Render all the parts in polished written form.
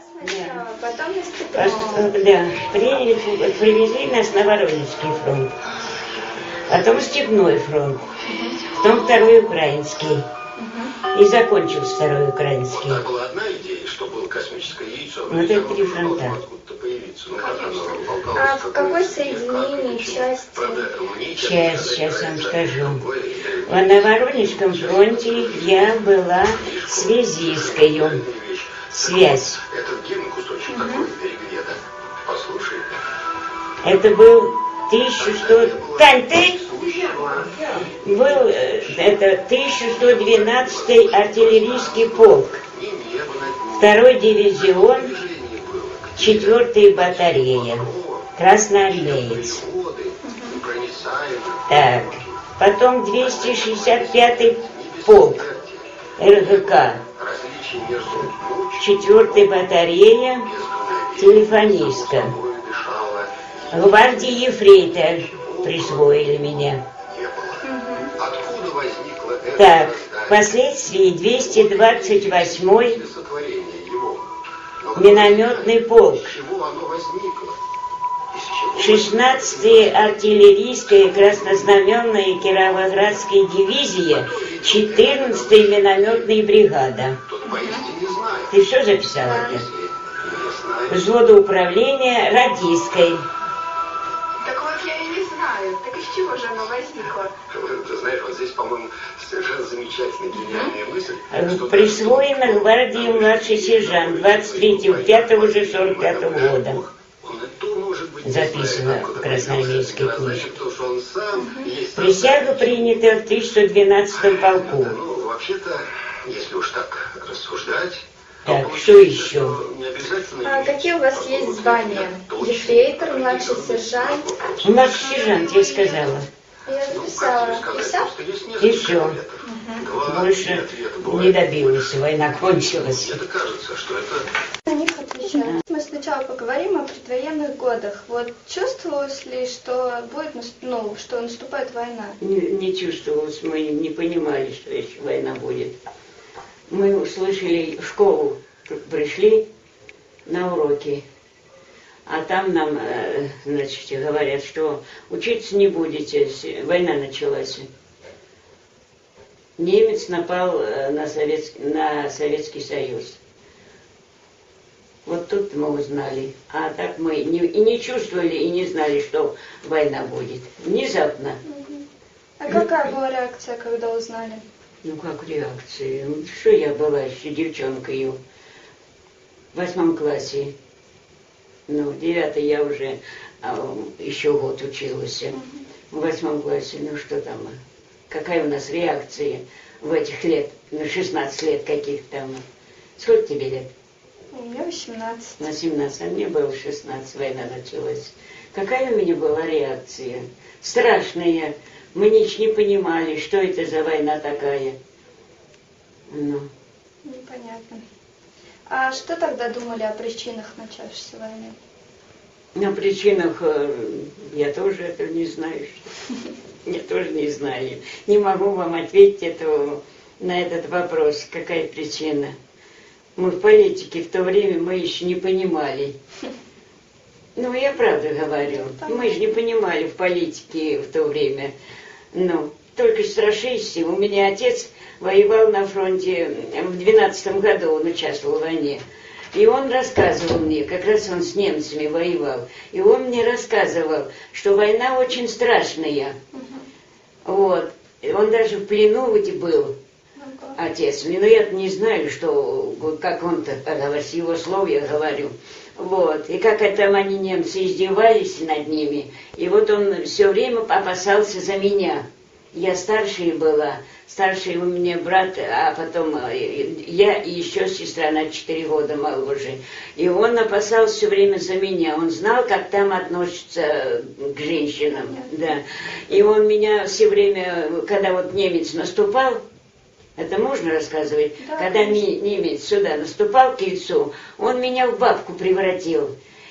сначала, потом на Степного. Да, привезли нас на Воронежский фронт, потом Степной фронт, потом Второй Украинский. И закончился Второй Украинский. Вот была одна идея, что было космическое яйцо. Вот это 3 фронта. А в какой соединении, части? Сейчас вам скажу. На Воронежском фронте я была связисткой. Связь. Это был 1100... Тань, ты? Был это 1112-й артиллерийский полк, 2-й дивизион, 4-я батарея, красноармеец. Так, потом 265-й полк, РГК, 4-я батарея, телефонистка. Гвардии ефрейтор присвоили меня. Так, впоследствии 228-й минометный полк, 16-я артиллерийская краснознаменная Кировоградская дивизия, 14-я минометная бригада. Ты что записала-то? Взвода управления радистской. Так вот я и не знаю. Так из чего же оно возникло? Ты знаешь, вот здесь, по-моему, совершенно замечательная гениальная мысль. Присвоена гвардии младший сержант 23.05 уже 45 года. Записано в красноармейской книжке. Присяга принята в 1112 полку. Ну, вообще-то, если уж так рассуждать... Так, что еще? А какие у вас есть звания? Ефрейтор, младший сержант? Младший сержант, я сказала. Я записала. И все? И все. Больше не добилась, война кончилась. На них отвечаю. Мы сначала поговорим о предвоенных годах. Вот чувствовалось ли, что будет, что наступает война? Не чувствовалось, мы не понимали, что еще война будет. Мы услышали, в школу пришли на уроки, а там нам, значит, говорят, что учиться не будете, война началась. Немец напал на Советский Союз. Вот тут мы узнали. А так мы и не чувствовали, и не знали, что война будет. Внезапно. А какая была реакция, когда узнали? Ну, как реакция? Что я была еще девчонкой в 8 классе. Ну, в 9 я уже еще год училась. В 8 классе, ну что там? Какая у нас реакция в этих лет, 16 лет каких там? Сколько тебе лет? Мне 18. На 17, а мне было 16, война началась. Какая у меня была реакция? Страшная. Мы ничего не понимали, что это за война такая. Ну. Непонятно. А что тогда думали о причинах начавшейся войны? О причинах я тоже этого не знаю. Я тоже не знаю. Не могу вам ответить на этот вопрос, какая причина. Мы в политике в то время мы еще не понимали. Ну, я правду говорю. Мы же не понимали в политике в то время. Ну, только страшишься. У меня отец воевал на фронте в 12-м году, он участвовал в войне. И он рассказывал мне, как раз он с немцами воевал, и он мне рассказывал, что война очень страшная. Вот. И он даже в плену ведь был, отец. Но я-то не знаю, что, как он-то, с его слов я говорю. Вот. И как это они, немцы, издевались над ними. И вот он все время опасался за меня. Я старшая была, старший у меня брат, а потом я и еще сестра на 4 года моложе. И он опасался все время за меня. Он знал, как там относятся к женщинам. Да. И он меня все время, когда вот немец наступал, это можно рассказывать? Да, когда немец сюда наступал к яйцу, он меня в бабку превратил.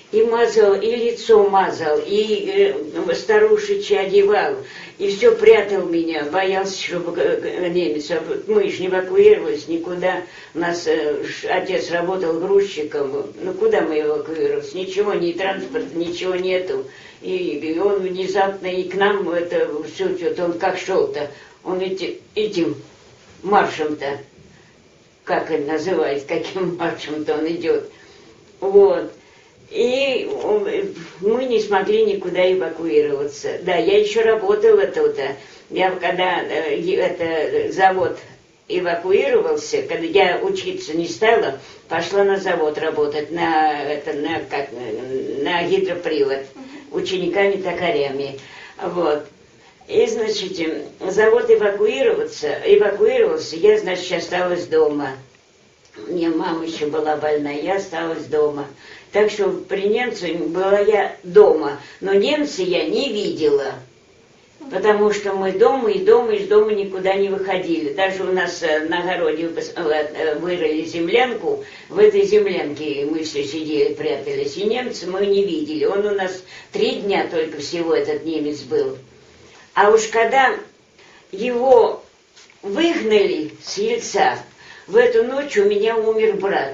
И мазал, и лицо мазал, и старушечьи одевал, и все прятал меня, боялся, чтобы немец. Мы же не эвакуировались никуда. У нас отец работал грузчиком. Ну куда мы эвакуировались? Ничего, ни транспорта, ничего нету. И он внезапно и к нам это все, он как шел-то, он этим маршем-то, как это называется, каким маршем-то он идет. Вот. И мы не смогли никуда эвакуироваться. Да, я еще работала тут. Я когда завод эвакуировался, когда я учиться не стала, пошла на завод работать, на гидропривод, учениками-токарями. Вот. И, значит, завод эвакуировался, я, значит, осталась дома. У меня мама еще была больная, я осталась дома. Так что при немцах была я дома, но немца я не видела, потому что мы дома, из дома никуда не выходили. Даже у нас на огороде вырыли землянку, в этой землянке мы все сидели, прятались, и немца мы не видели. Он у нас 3 дня только всего, этот немец был. А уж когда его выгнали с Ельца, в эту ночь у меня умер брат.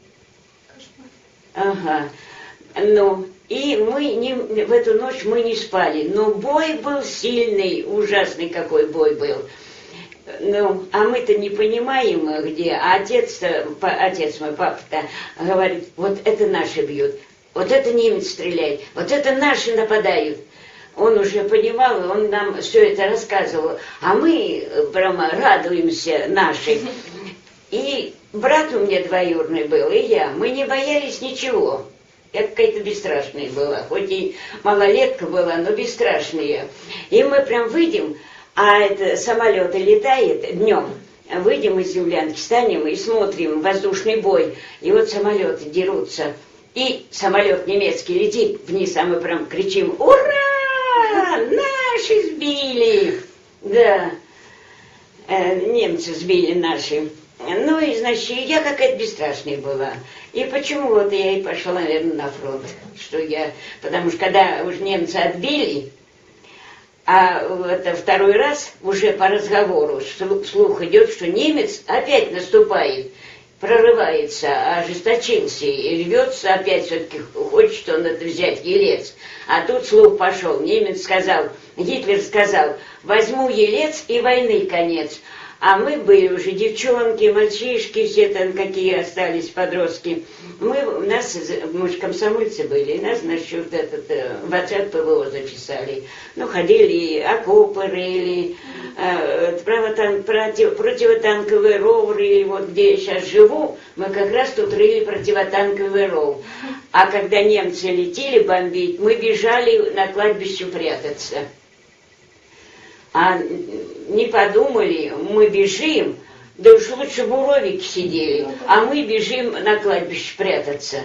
Ага. Ну, и в эту ночь мы не спали. Но бой был сильный, ужасный какой бой был. Ну, а мы-то не понимаем, где. А отец мой, папа-то, говорит, вот это наши бьют, вот это немец стреляет, вот это наши нападают. Он уже понимал, и он нам все это рассказывал. А мы прямо радуемся нашей. И брат у меня двоюродный был, и я. Мы не боялись ничего. Я какая-то бесстрашная была. Хоть и малолетка была, но бесстрашная. И мы прям выйдем, а это самолеты летает днем. Выйдем из землянки, станем и смотрим воздушный бой. И вот самолеты дерутся. И самолет немецкий летит вниз, а мы прям кричим: «Ура! Наши сбили!» Да, немцы сбили наши. Ну и, значит, я какая-то бесстрашная была. И почему вот я и пошла, наверное, на фронт. Потому что когда уж немцы отбили, а это второй раз уже по разговору слух идет, что немец опять наступает, прорывается, ожесточился и рвется опять, все-таки хочет он это взять, Елец. А тут слух пошел, немец сказал, Гитлер сказал: возьму Елец и войны конец. А мы были уже девчонки, мальчишки, все там какие остались, подростки. Мы же комсомольцы были, и нас, значит, в отряд ПВО записали. Ну, ходили, окопы рыли, противотанковый ров рыли. Вот где я сейчас живу, мы как раз тут рыли противотанковый ров. А когда немцы летели бомбить, мы бежали на кладбище прятаться. А не подумали, мы бежим, да уж лучше бы уровики сидели, а мы бежим на кладбище прятаться.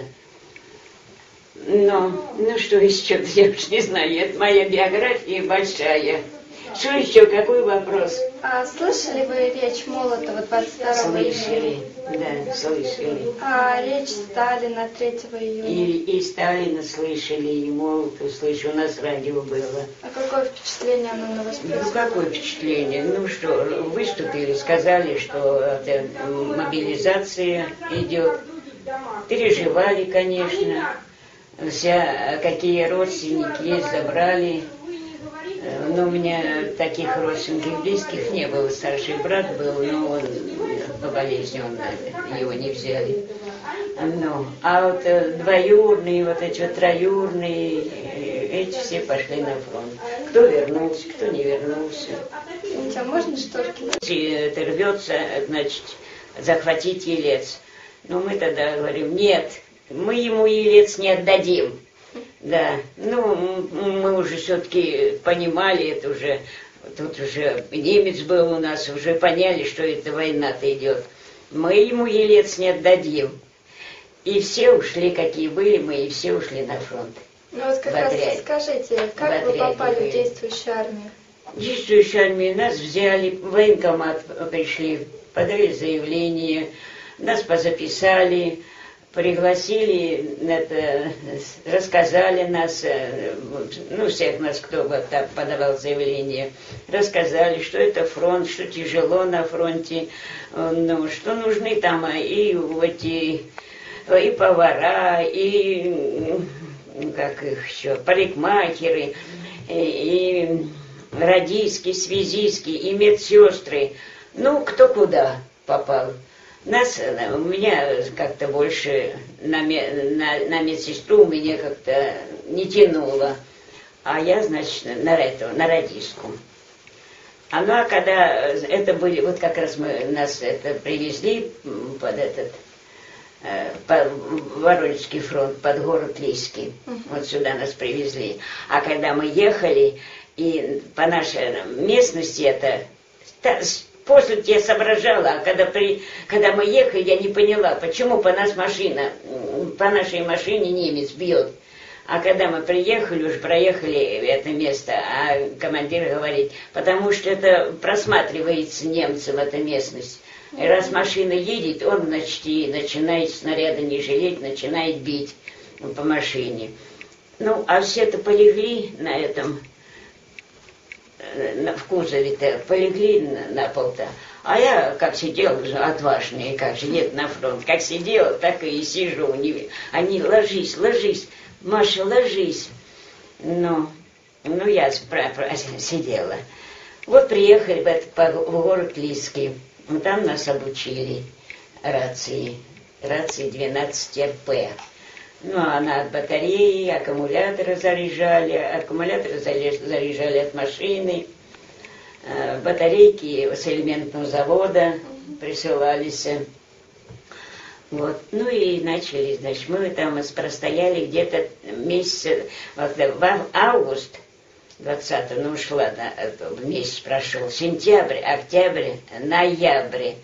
Ну что еще, я уж не знаю, это моя биография большая. Что еще, какой вопрос? А слышали вы речь Молотова 22 Слышали, июня? да, слышали. А речь Сталина 3 июня? И Сталина слышали, и Молотова слышали, у нас радио было. А какое впечатление оно на вас произвело? Ну, какое впечатление? Ну что, выступили, сказали, что мобилизация идет. Переживали, конечно. Какие родственники есть, забрали. Но у меня таких родственников близких не было. Старший брат был, но он по болезни, его не взяли. Ну, а вот двоюродные, вот эти вот троюродные, эти все пошли на фронт. Кто вернулся, кто не вернулся. А можно шторки? Это рвется, значит, захватить Елец. Но мы тогда говорим: нет, мы ему Елец не отдадим. Да, ну, мы уже все-таки понимали это уже, тут уже немец был у нас, уже поняли, что эта война-то идет. Мы ему Елец не отдадим. И все ушли, какие были мы, и все ушли на фронт. Ну вот как раз скажите, как вы попали в действующую армию? В действующую армию нас взяли, в военкомат пришли, подали заявление, нас позаписали. пригласили, рассказали нас, всех нас, кто вот так подавал заявление, рассказали, что это фронт, что тяжело на фронте, что нужны там и повара, и как их еще, парикмахеры, и радистки, связистки, и медсестры. Кто куда попал. У меня как-то больше на медсестру меня как-то не тянуло. А я, значит, на радистку. А когда это были, вот как раз нас это привезли под Воронежский фронт, под город Лийский. Вот сюда нас привезли. А когда мы ехали, и по нашей местности после я соображала, а когда мы ехали, я не поняла, почему по нашей машине немец бьет. А когда мы приехали, уже проехали это место, а командир говорит, потому что это просматривается немцем, эта местность. И раз машина едет, он, значит, и начинает снаряда не жалеть, начинает бить по машине. А все-то полегли на этом, в кузове-то, полегли на пол-то. А я как сидела, отважная, как же, нет, на фронт. Как сидела, так и сижу. Они, ложись, Маша, ложись. Я сидела. Вот приехали в город Лийский. Там нас обучили рации 12 РП. Она от батареи, аккумуляторы заряжали от машины, батарейки с элементного завода присылались. Вот. И начали, значит, мы там простояли где-то месяц, в август 20-го, ушла, месяц прошел, сентябрь, октябрь, ноябрь.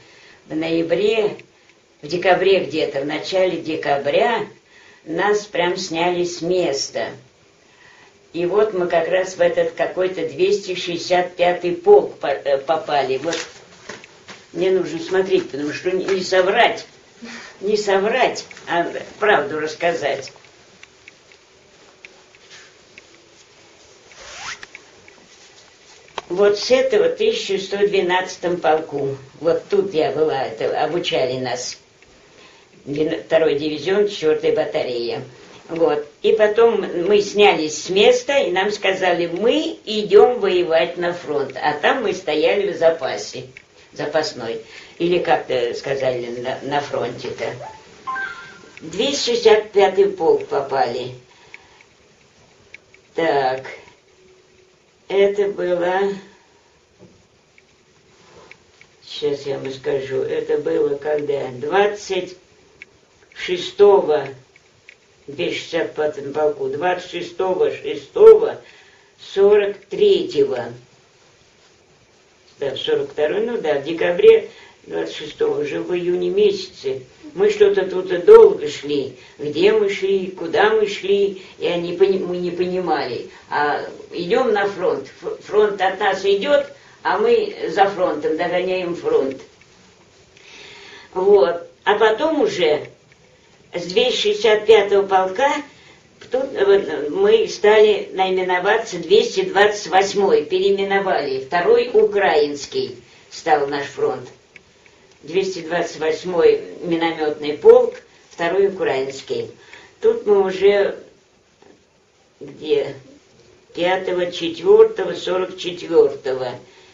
В декабре где-то, в начале декабря нас прям сняли с места. И вот мы как раз в этот какой-то 265-й полк попали. Вот мне нужно смотреть, потому что не соврать, а правду рассказать. Вот с этого 1112 полку, вот тут я была, обучали нас, 2-й дивизион, 4-я батарея. Вот. И потом мы снялись с места, и нам сказали, мы идем воевать на фронт, а там мы стояли в запасе, запасной, или как-то сказали на фронте-то. 265-й полк попали. Так... Это было, сейчас я вам скажу, это было когда? 26-го, 265-м полку, 26-го, 43-го, да, 42-й, в декабре 26-го, уже в июне месяце. Мы что-то тут долго шли, где мы шли, куда мы шли, и мы не понимали. А идем на фронт, фронт от нас идет, а мы за фронтом догоняем фронт. Вот. А потом уже с 265-го полка тут мы стали наименоваться 228-й, переименовали, 2-й украинский стал наш фронт. 228-й минометный полк, 2-й украинский. Тут мы уже где? 5-го, 4-го, 44-го.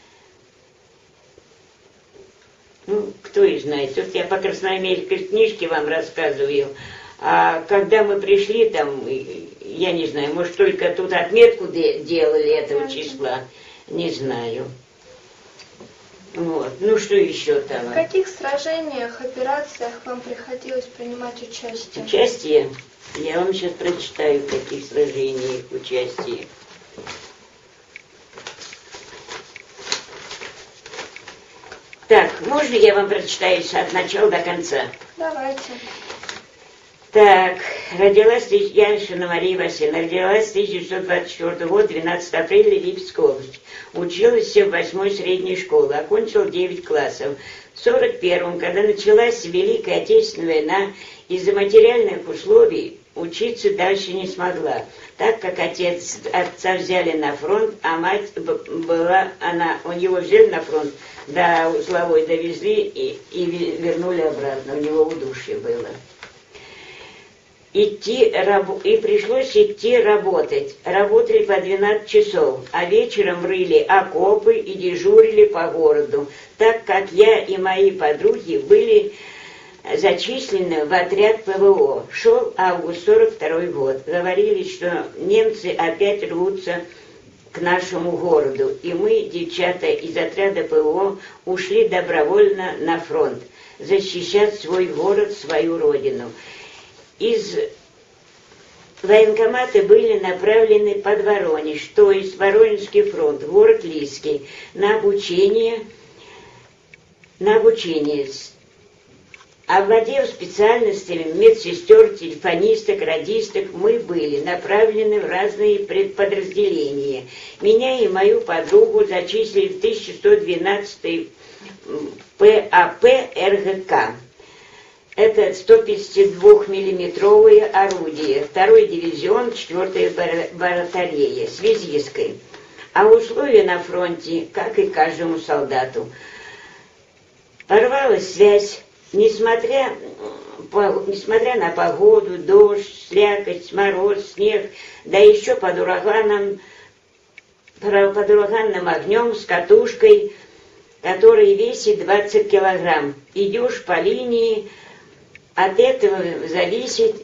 Кто и знает. Тут я по красноармейской книжке вам рассказываю. А когда мы пришли там, я не знаю, может, только тут отметку делали этого числа, не знаю. Вот. Что еще там? В каких сражениях, операциях вам приходилось принимать участие? Участие? Я вам сейчас прочитаю, в каких сражениях участие. Так, можно я вам прочитаю от начала до конца? Давайте. Так. Родилась Яншина Мария Васильевна, родилась 1924 год, 12 апреля, Липецкая область. Училась в 8-й средней школе, окончила 9 классов. В 1941-м, когда началась Великая Отечественная война, из-за материальных условий учиться дальше не смогла, так как отца взяли на фронт, а мать у него взяли на фронт, до узловой довезли и вернули обратно, у него удушье было. И пришлось идти работать. Работали по 12 часов, а вечером рыли окопы и дежурили по городу, так как я и мои подруги были зачислены в отряд ПВО. Шел август 42 год. Говорили, что немцы опять рвутся к нашему городу. И мы, девчата из отряда ПВО, ушли добровольно на фронт, защищать свой город, свою родину. Из военкомата были направлены под Воронеж, то есть Воронежский фронт, город Лиский, на обучение. Овладев специальностями медсестер, телефонисток, радисток, мы были направлены в разные подразделения. Меня и мою подругу зачислили в 1112 ПАП РГК. Это 152-миллиметровое орудие, 2-й дивизион, 4-я батарея, связисткой. А условия на фронте, как и каждому солдату. Порвалась связь, несмотря на погоду, дождь, слякоть, мороз, снег, да еще под ураганным огнем с катушкой, который весит 20 килограмм. Идешь по линии, от этого зависит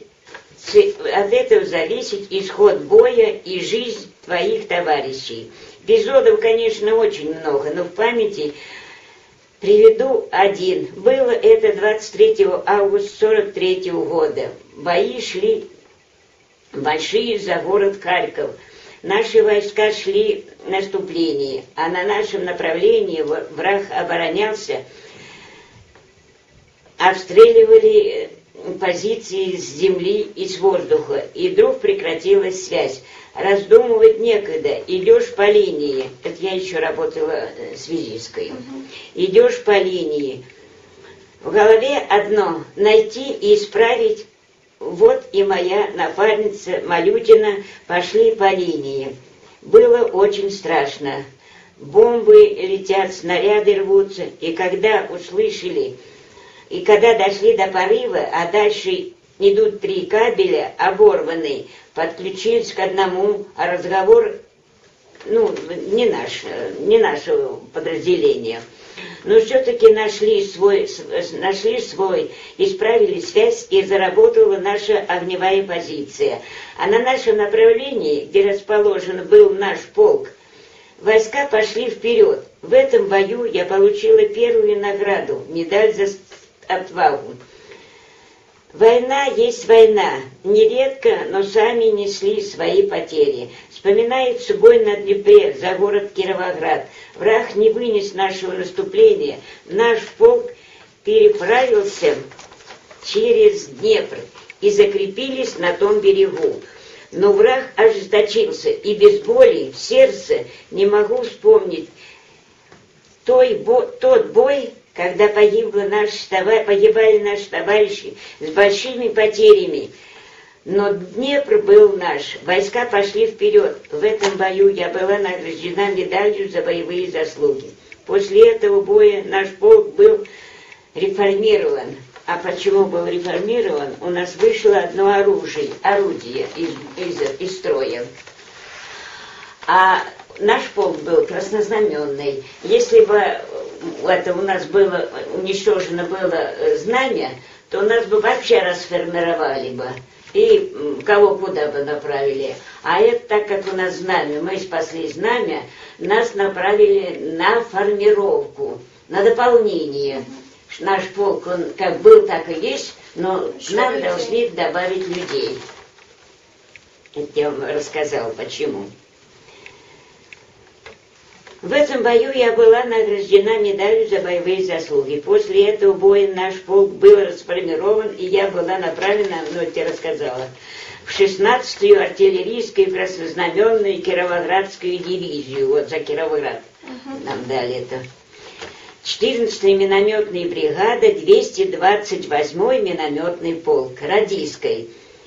исход боя и жизнь твоих товарищей. Эпизодов, конечно, очень много, но в памяти приведу один. Было это 23 августа 1943 года. Бои шли большие за город Харьков. Наши войска шли в наступление, а на нашем направлении враг оборонялся. Обстреливали позиции с земли и с воздуха, и вдруг прекратилась связь. Раздумывать некогда, идешь по линии, это я еще работала связисткой, идешь по линии, в голове одно, найти и исправить. Вот и моя напарница Малютина пошли по линии. Было очень страшно. Бомбы летят, снаряды рвутся, и когда дошли до порыва, а дальше идут 3 кабеля, оборванные, подключились к одному, а разговор, не наше подразделение. Но все-таки нашли свой, исправили связь, и заработала наша огневая позиция. А на нашем направлении, где расположен был наш полк, войска пошли вперед. В этом бою я получила первую награду, медаль за отвагу. Война есть война. Нередко, но сами несли свои потери. Вспоминается бой на Днепре за город Кировоград. Враг не вынес нашего наступления. Наш полк переправился через Днепр и закрепились на том берегу. Но враг ожесточился, и без боли в сердце не могу вспомнить тот бой, когда погибали наши товарищи с большими потерями. Но Днепр был наш, войска пошли вперед. В этом бою я была награждена медалью за боевые заслуги. После этого боя наш полк был реформирован. А почему был реформирован? У нас вышло одно орудие из строя. А наш полк был краснознаменный. Если бы у нас было уничтожено знамя, то нас бы вообще расформировали бы. И кого куда бы направили. А это так как у нас знамя, мы спасли знамя, нас направили на формировку, на дополнение. Наш полк, он как был, так и есть, но нам должны добавить людей. Это я вам рассказала, почему. В этом бою я была награждена медалью за боевые заслуги. После этого боя наш полк был расформирован, и я была направлена, ну, я тебе рассказала, в 16-ю артиллерийскую краснознаменную Кировоградскую дивизию. Вот за Кировоград нам дали это. 14-я минометная бригада, 228-й минометный полк, радийской.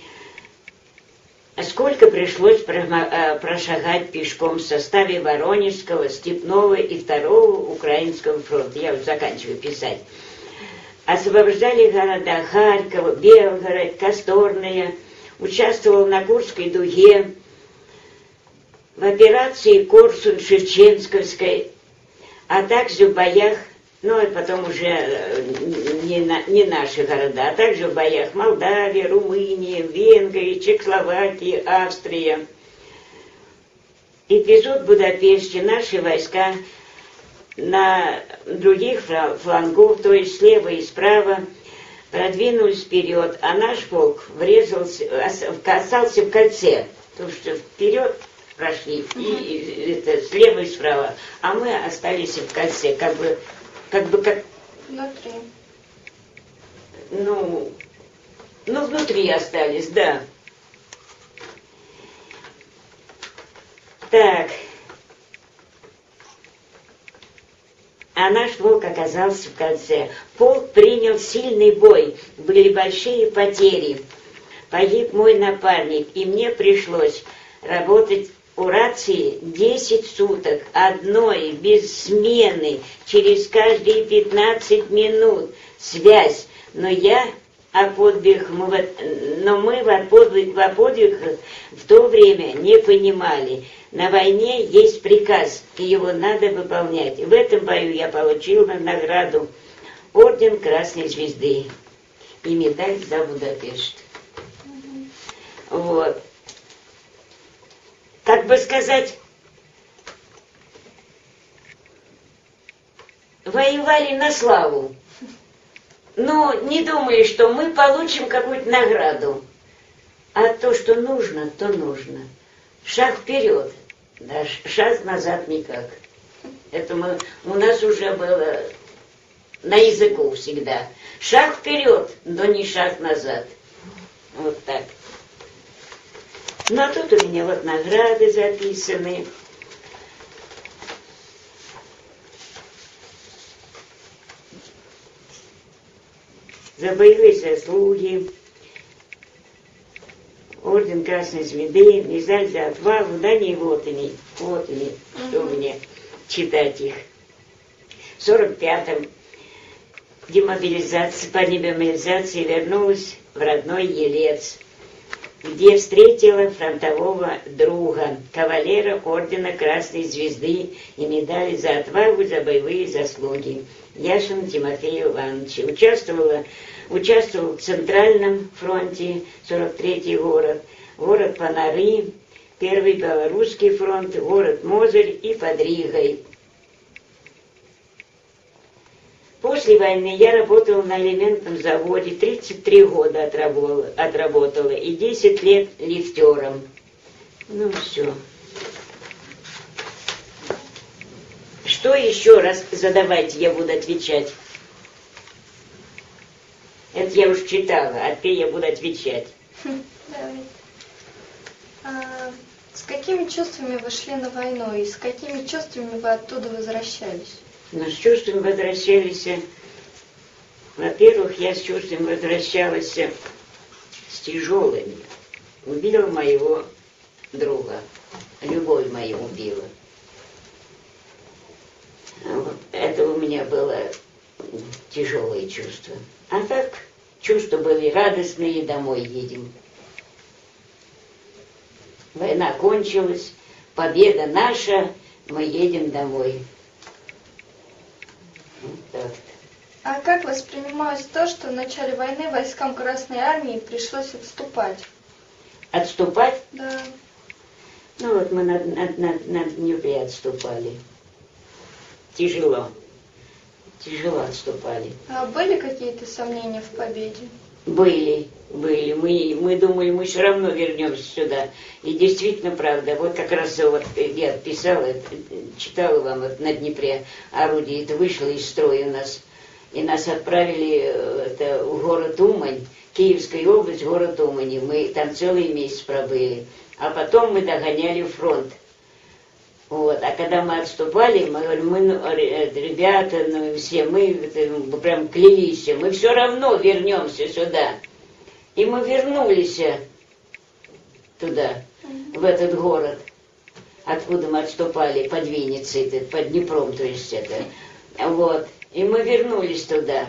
Сколько пришлось прошагать пешком в составе Воронежского, Степного и 2-го Украинского фронта. Я уже заканчиваю писать. Освобождали города Харьков, Белгород, Косторное. Участвовал на Курской дуге, в операции Корсунь-Шевченковской, а также в боях, ну и потом уже не наши города, а также в боях Молдавии, Румынии, Венгрии, Чехословакии, Австрия. Эпизод в Будапеште. Наши войска на других флангах, то есть слева и справа, продвинулись вперед, а наш полк остался в кольце, потому что вперед прошли, и это слева и справа, а мы остались в кольце, как внутри. Ну, внутри остались, да. Так. А наш полк оказался в кольце. Полк принял сильный бой, были большие потери. Погиб мой напарник, и мне пришлось работать у рации 10 суток, одной, без смены, через каждые 15 минут. Связь. Но мы о подвигах в то время не понимали. На войне есть приказ, и его надо выполнять. В этом бою я получила награду орден Красной Звезды и медаль за Будапешт. Вот. Как бы сказать, воевали на славу. Но не думаю, что мы получим какую-то награду. А то, что нужно, то нужно. Шаг вперед, да, шаг назад никак. Это у нас уже было на языку всегда. Шаг вперед, но не шаг назад. Вот так. Ну а тут у меня вот награды записаны. За боевые заслуги, орден Красной Звезды, медаль за отвагу, да не вот они, что мне читать их. В 45-м по демобилизации вернулась в родной Елец, где встретила фронтового друга, кавалера ордена Красной Звезды и медали за отвагу, за боевые заслуги. Яшин Тимофей Иванович. Участвовал в Центральном фронте, 43-й город Панары, Первый Белорусский фронт, город Мозырь и под Ригой. После войны я работала на элементном заводе, 33 года отработала и 10 лет лифтером. Ну все. Что еще раз задавайте, я буду отвечать. Это я уж читала, а теперь я буду отвечать. С какими чувствами вы шли на войну и с какими чувствами вы оттуда возвращались? Ну, с чувствами возвращались. Во-первых, я с чувством возвращалась с тяжелыми. Убила моего друга. Любовь мою убила. Вот это у меня было тяжелое чувство. А так, чувства были радостные, домой едем. Война кончилась, победа наша, мы едем домой. Вот так. А как воспринималось то, что в начале войны войскам Красной Армии пришлось отступать? Отступать? Да. Ну вот мы на Днепре отступали. Тяжело отступали. А были какие-то сомнения в победе? Были. были. Мы думали, мы все равно вернемся сюда. И действительно, правда, вот как раз вот я писала, читала вам вот на Днепре орудие, это вышло из строя у нас. И нас отправили в город Умань, Киевская область, город Умань. Мы там целый месяц пробыли. А потом мы догоняли фронт. Вот. А когда мы отступали, мы говорим, ребята, все мы прям клялись, мы все равно вернемся сюда. И мы вернулись туда, в этот город, откуда мы отступали, под Винницей, под Днепром, то есть это. Вот. И мы вернулись туда.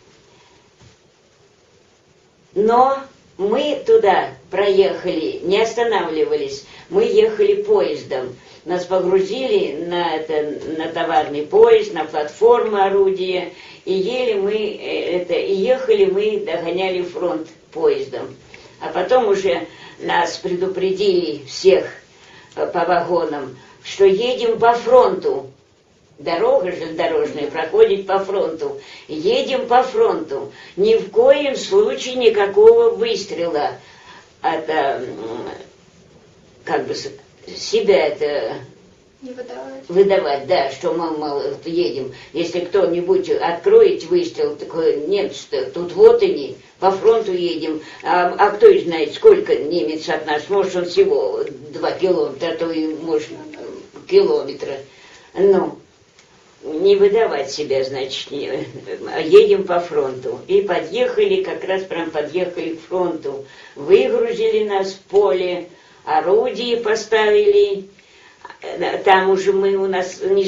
Но мы туда проехали, не останавливались, мы ехали поездом. Нас погрузили на товарный поезд, на платформу орудия, и ехали мы, догоняли фронт поездом. А потом уже нас предупредили всех по вагонам, что едем по фронту. Дорога железнодорожная проходит по фронту. Едем по фронту. Ни в коем случае никакого выстрела. Это как бы себя это не выдавать, да, что мы едем. Если кто-нибудь откроет выстрел, такой, нет, тут вот они, по фронту едем. А кто и знает, сколько немец от нас, может он всего 2 километра, а то и может километра. Ну, не выдавать себя, значит, едем по фронту. И подъехали, как раз прям подъехали к фронту. Выгрузили нас в поле, орудие поставили. Там уже у нас не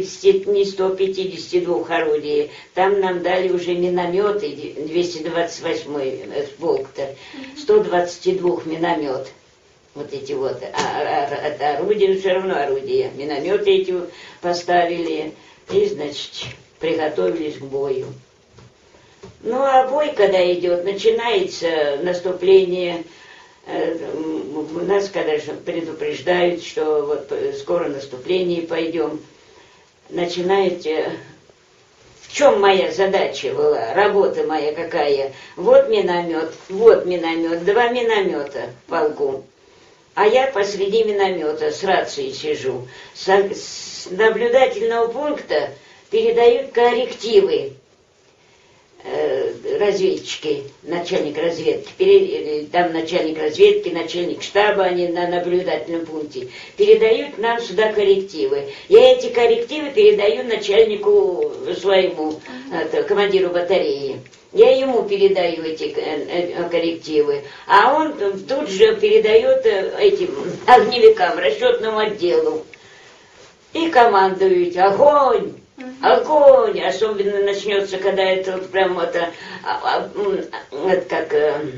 152 орудий, там нам дали уже минометы, 228-й полк-то, 122 миномет. Вот эти вот, это орудие, все равно орудия. Минометы эти поставили и, значит, приготовились к бою. Ну, а бой, когда идет, начинается наступление. Нас, конечно, предупреждают, что вот скоро наступление пойдем. Начинаете... В чем моя задача была, работа моя какая? Вот миномет, 2 миномета в полку. А я посреди миномета с рацией сижу. С наблюдательного пункта передают коррективы разведчики, начальник разведки, там начальник разведки, начальник штаба, они на наблюдательном пункте, передают нам сюда коррективы. Я эти коррективы передаю начальнику своему, командиру батареи. Я ему передаю эти коррективы, а он тут же передает этим огневикам, расчетному отделу. И командует: огонь! Огонь! Особенно начнется, когда это вот прям это как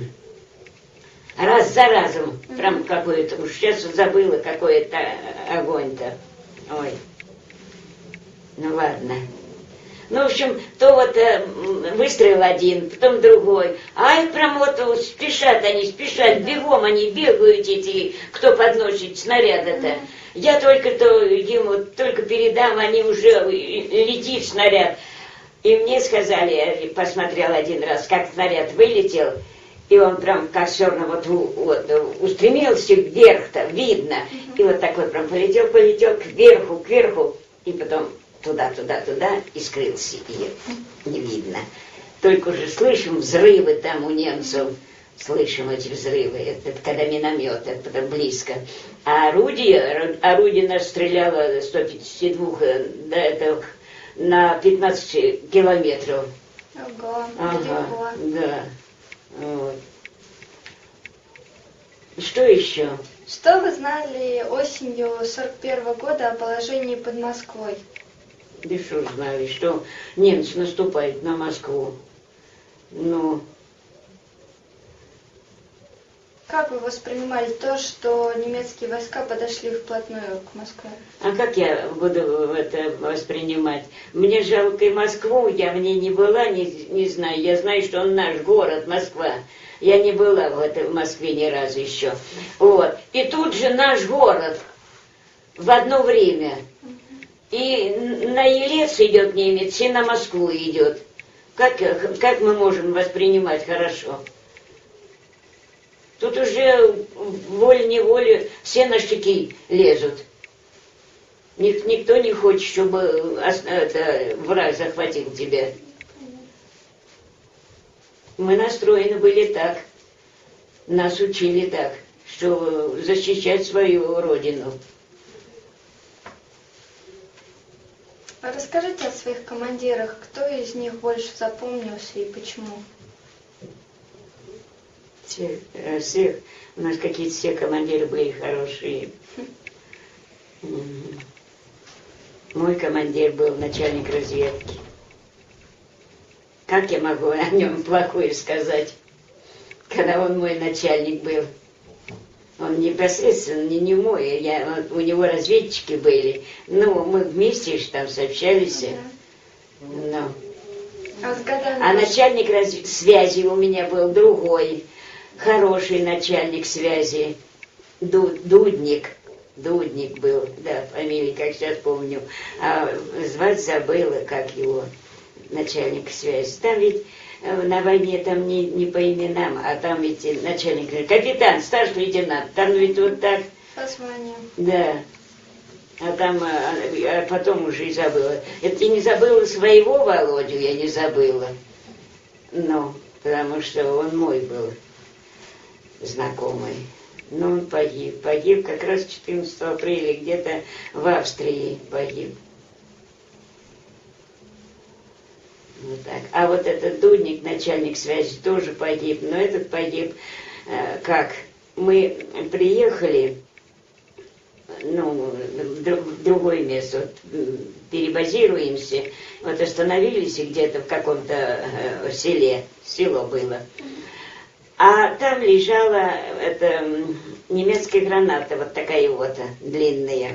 раз за разом, прям какой-то, уж сейчас забыла, какой это огонь-то. Ой, ну ладно. Ну, в общем, то вот выстрел один, потом другой. А их прям вот спешат они, бегом они бегают эти, кто подносит снаряды-то. Я только-то ему только передам, они уже летит снаряд. И мне сказали, я посмотрел один раз, как снаряд вылетел, и он прям как черно вот устремился вверх-то, видно. И вот такой прям полетел кверху, и потом туда, и скрылся, и не видно. Только уже слышим взрывы там у немцев, слышим эти взрывы, это когда миномет, это потом близко. А орудие нас стреляло 152, да, это на 15 километров. Ого, ага, да. Вот. Что еще? Что вы знали осенью 41 года о положении под Москвой? Да что знали, что немцы наступают на Москву. Ну... Как вы воспринимали то, что немецкие войска подошли вплотную к Москве? А как я буду это воспринимать? Мне жалко и Москву, я в ней не была, не знаю. Я знаю, что он наш город, Москва. Я не была в Москве ни разу еще. Вот. И тут же наш город в одно время. И на Елец идет немец, и на Москву идет. Как мы можем воспринимать хорошо? Тут уже волей-неволей все на штыки лезут. Никто не хочет, чтобы враг захватил тебя. Мы настроены были так. Нас учили так, что защищать свою родину. Расскажите о своих командирах. Кто из них больше запомнился и почему? Всех. У нас какие-то все командиры были хорошие. Мой командир был начальник разведки. Как я могу о нем плохое сказать, когда он мой начальник был? Он непосредственно не мой, у него разведчики были. Ну, мы вместе же там сообщались. Но. А начальник связи у меня был другой, хороший начальник связи, Дудник. Дудник был, да, фамилия, как сейчас помню. А звать забыла, как его начальник связи. Там ведь на войне там не по именам, а там ведь начальник, капитан, старший лейтенант, там ведь вот так. По званию. Да. А там, а потом уже и забыла. Это я не забыла своего Володю, я не забыла. Ну, потому что он мой был знакомый. Но он погиб. Погиб как раз 14 апреля, где-то в Австрии погиб. Вот так. А вот этот Дудник, начальник связи, тоже погиб. Но этот погиб как? Мы приехали, ну, в другое место, вот, перебазируемся, вот остановились где-то в каком-то селе, село было. А там лежала немецкая граната, вот такая вот, длинная.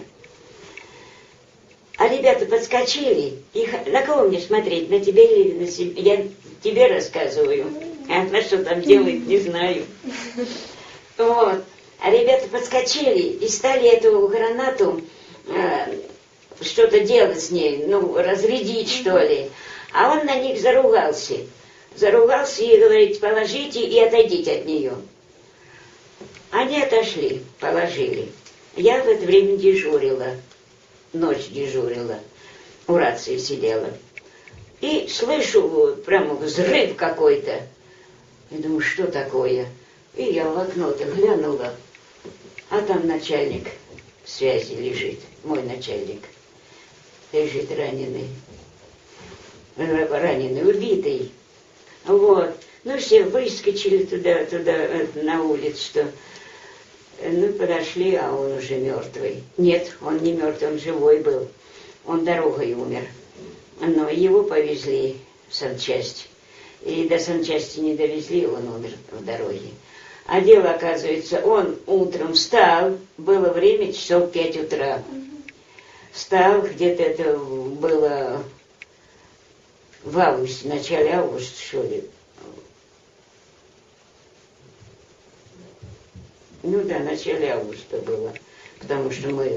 А ребята подскочили, и на кого мне смотреть, на тебя или на себя? Я тебе рассказываю, а на что там делает, не знаю. Вот. А ребята подскочили и стали эту гранату что-то делать с ней, ну, разрядить, что ли. А он на них заругался. Заругался и говорит, положите и отойдите от нее. Они отошли, положили. Я в это время дежурила, ночь дежурила, у рации сидела. И слышу прямо взрыв какой-то. Я думаю, что такое? И я в окно-то глянула, а там начальник связи лежит, мой начальник, лежит раненый, убитый. Вот. Ну, все выскочили туда, на улицу, что... Ну, подошли, а он уже мертвый. Нет, он не мертвый, он живой был. Он дорогой умер. Но его повезли в санчасть. И до санчасти не довезли, он умер в дороге. А дело, оказывается, он утром встал, было время часов 5 утра. Встал, где-то это было в августе, в начале августа, что ли. Ну да, в начале августа было, потому что мы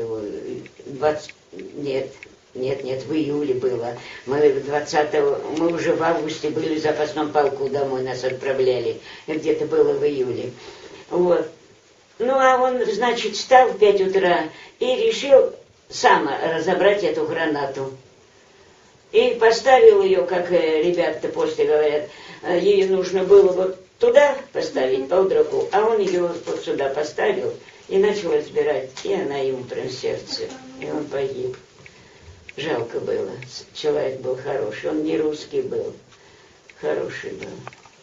в июле было. Мы 20-го, мы уже в августе были в запасном полку, домой нас отправляли. Где-то было в июле. Вот. Ну, а он, значит, встал в 5 утра и решил сам разобрать эту гранату. И поставил ее, как ребята после говорят, ей нужно было вот туда поставить, полдругу, а он ее вот сюда поставил и начал разбирать, и она ему прям сердце, и он погиб. Жалко было. Человек был хороший, он не русский был, хороший был.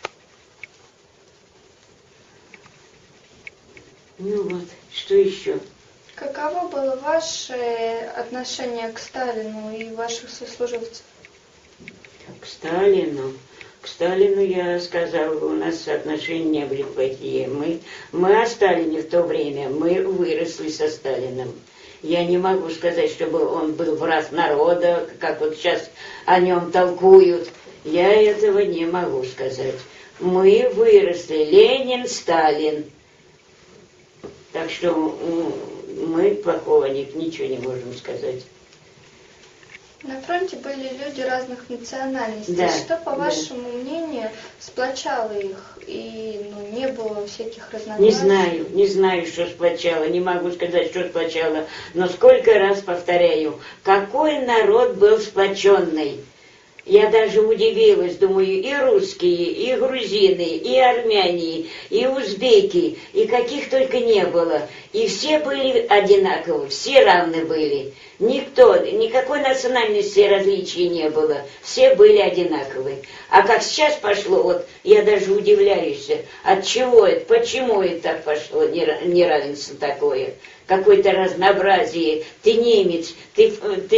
Ну вот, что еще? Каково было ваше отношение к Сталину и ваших сослуживцев? К Сталину? К Сталину я сказала, у нас отношения не были плохие. Мы о Сталине в то время, мы выросли со Сталиным. Я не могу сказать, чтобы он был враг народа, как вот сейчас о нем толкуют. Я этого не могу сказать. Мы выросли, Ленин, Сталин. Так что мы плохого ничего не можем сказать. На фронте были люди разных национальностей. Да, Что, по да. вашему мнению, сплочало их и не было всяких разногласий? Не знаю, что сплочало, не могу сказать, что сплочало, но сколько раз повторяю, какой народ был сплоченный. Я даже удивилась, думаю, и русские, и грузины, и армяне, и узбеки, и каких только не было. И все были одинаковы, все равны были. Никакой национальности различий не было. Все были одинаковы. А как сейчас пошло, вот я даже удивляюсь, от чего это, почему это так пошло, неравенство такое. Какое-то разнообразие. Ты немец, ты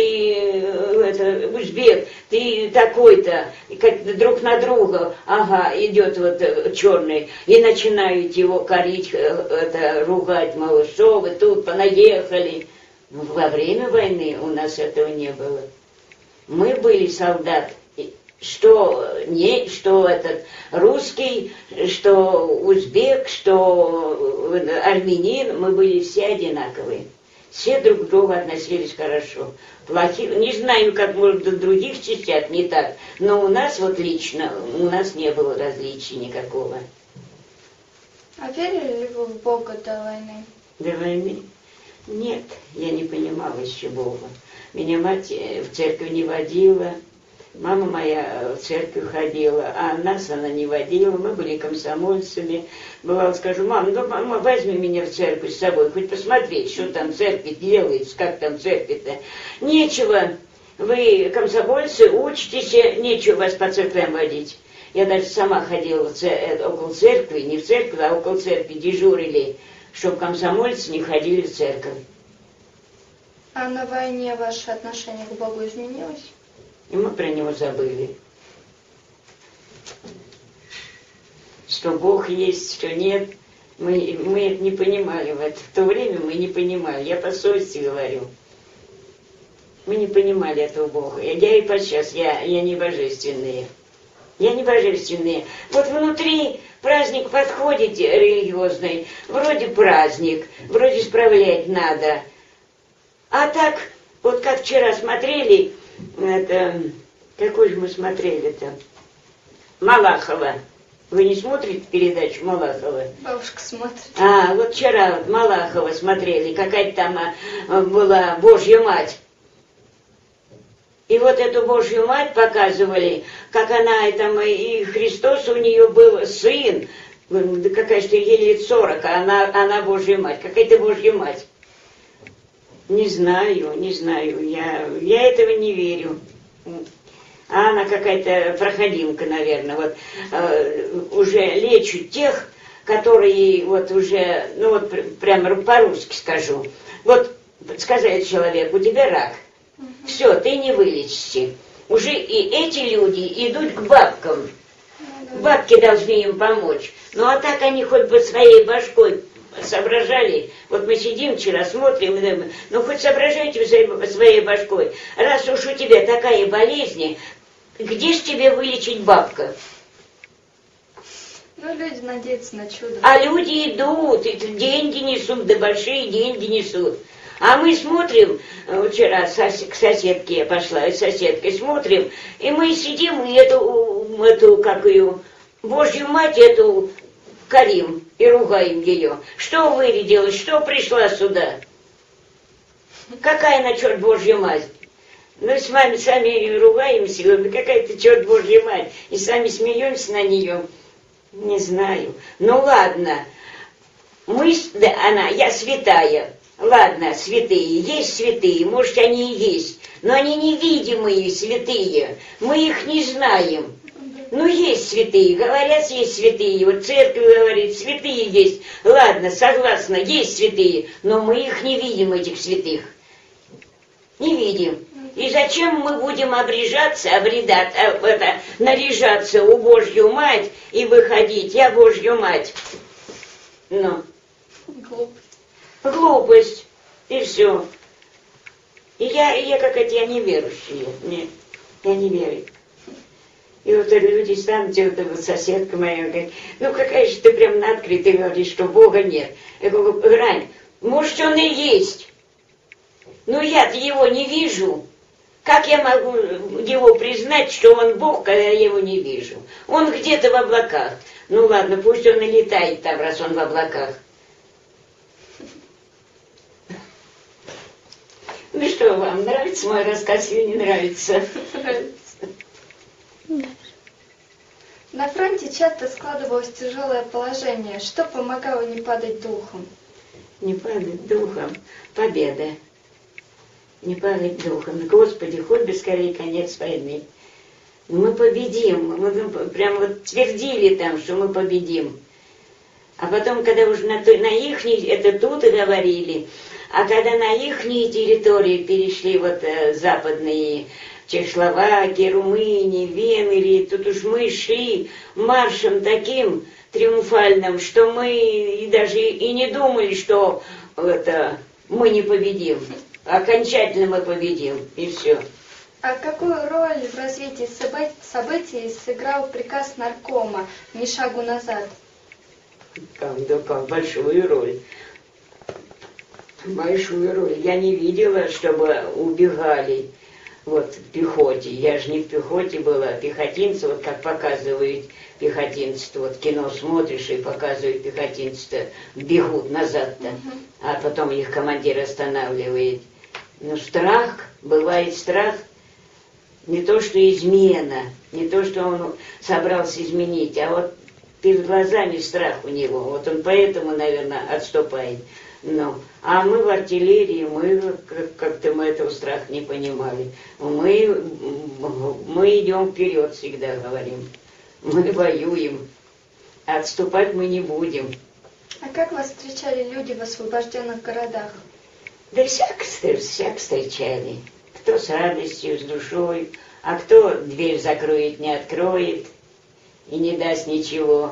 узбек, ты такой-то, как друг на друга, ага, идет вот черный, и начинают его корить, ругать, мол, что вы тут понаехали. Во время войны у нас этого не было. Мы были солдат, что этот русский, что узбек, что армянин, мы были все одинаковые. Все друг к другу относились хорошо. Не знаю, как может в других частях не так, но у нас вот лично, у нас не было различий никакого. А верили ли вы в Бога до войны? До войны? Нет, я не понимала еще Бога. Меня мать в церковь не водила, мама моя в церковь ходила, а нас она не водила, мы были комсомольцами. Бывало, скажу, мам, ну возьми меня в церковь с собой, хоть посмотреть, что там церковь делается, как там церковь-то. Нечего, вы комсомольцы, учитесь, нечего вас по церквям водить. Я даже сама ходила около церкви, не в церковь, а около церкви дежурили, чтобы комсомольцы не ходили в церковь. А на войне ваше отношение к Богу изменилось? И мы про него забыли. Что Бог есть, что нет, мы это не понимали. В то время мы не понимали. Я по совести говорю. Мы не понимали этого Бога. Я и подчас, я не божественные. Я не божественные. Вот внутри праздник подходит религиозный, вроде праздник, вроде справлять надо. А так, вот как вчера смотрели, какой же мы смотрели-то? Малахова. Вы не смотрите передачу Малахова? Бабушка смотрит. Вот вчера вот Малахова смотрели, какая-то там была Божья Мать. И вот эту Божью Мать показывали, как она, и Христос у нее был сын, какая-то ей лет 40, а она Божья Мать, какая-то Божья Мать. Не знаю, я этого не верю. А она какая-то проходимка, наверное, вот уже лечат тех, которые вот уже, ну вот прямо по-русски скажу. Вот сказали человеку, у тебя рак. Все, ты не вылечишься. Уже и эти люди идут к бабкам. Бабки должны им помочь. Ну а так они хоть бы своей башкой соображали. Вот мы сидим вчера, смотрим и думаем, ну хоть соображайте вы своей башкой. Раз уж у тебя такая болезнь, где ж тебе вылечить бабка? Ну, люди надеются на чудо. А люди идут, и деньги несут, да большие деньги несут. А мы смотрим, вчера к соседке я пошла, и с соседкой смотрим, и мы сидим, и эту как ее, Божью Мать, эту корим, и ругаем ее. Что вырядилась, что пришла сюда? Какая на черт Божья Мать? Ну, с вами сами ругаемся, говорим, какая-то черт Божья Мать, и сами смеемся на нее. Не знаю. Ну, ладно, я святая. Ладно, святые, есть святые, может, они и есть, но они невидимые святые, мы их не знаем. Ну, есть святые, говорят, есть святые, вот церковь говорит, святые есть. Ладно, согласна, есть святые, но мы их не видим, этих святых. Не видим. И зачем мы будем наряжаться у Божью Мать и выходить, я Божью Мать? Ну. Глупость. И все. И я какая-то, я неверующая. Нет, я не верю. И вот люди станут, вот соседка моя говорит, ну какая же ты прям на открытой говоришь, что Бога нет. Я говорю, Рань, может он и есть. Но я-то его не вижу. Как я могу его признать, что он Бог, когда я его не вижу? Он где-то в облаках. Ну ладно, пусть он и летает там, раз он в облаках. Ну что, вам нравится мой рассказ или не нравится? На фронте часто складывалось тяжелое положение. Что помогало не падать духом? Не падать духом. Победа. Не падать духом. Господи, хоть бы скорее конец войны. Мы победим. Мы прям вот твердили там, что мы победим. А потом, когда уже на ихней, это тут и говорили, а когда на ихние территории перешли вот западные Чехословакия, Румыния, Венгрия, тут уж мы шли маршем таким триумфальным, что мы и даже и не думали, что это, мы не победим. Окончательно мы победим, и все. А какую роль в развитии событий сыграл приказ наркома «Ни шагу назад»? Как большую роль. Большую роль. Я не видела, чтобы убегали вот в пехоте. Я же не в пехоте была, пехотинцы, вот как показывают пехотинцы, вот кино смотришь и показывают пехотинцы, бегут назад-то, а потом их командир останавливает. Но страх, бывает страх, не то что измена, не то что он собрался изменить, а вот перед глазами страх у него, вот он поэтому, наверное, отступает. Ну, а мы в артиллерии, мы как-то мы этого страха не понимали. Мы идем вперед, всегда говорим. Мы воюем, а отступать мы не будем. А как вас встречали люди в освобожденных городах? Да всяк встречали. Кто с радостью, с душой, а кто дверь закроет, не откроет и не даст ничего.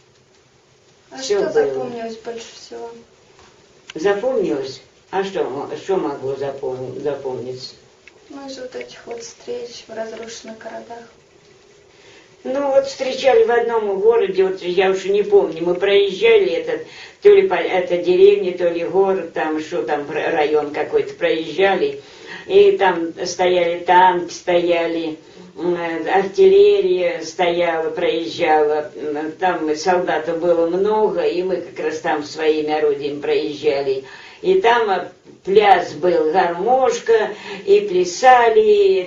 А Всё что было. запомнилось больше всего? Запомнилось? А что могло запомниться? Ну, из вот этих вот встреч в разрушенных городах. Ну вот встречали в одном городе, вот я уж не помню, мы проезжали этот, то ли это деревня, то ли город, там что там, район какой-то проезжали, и там стояли танки, стояли, артиллерия стояла, проезжала, там солдатов было много, и мы как раз там своими орудиями проезжали. И там пляс был, гармошка, и плясали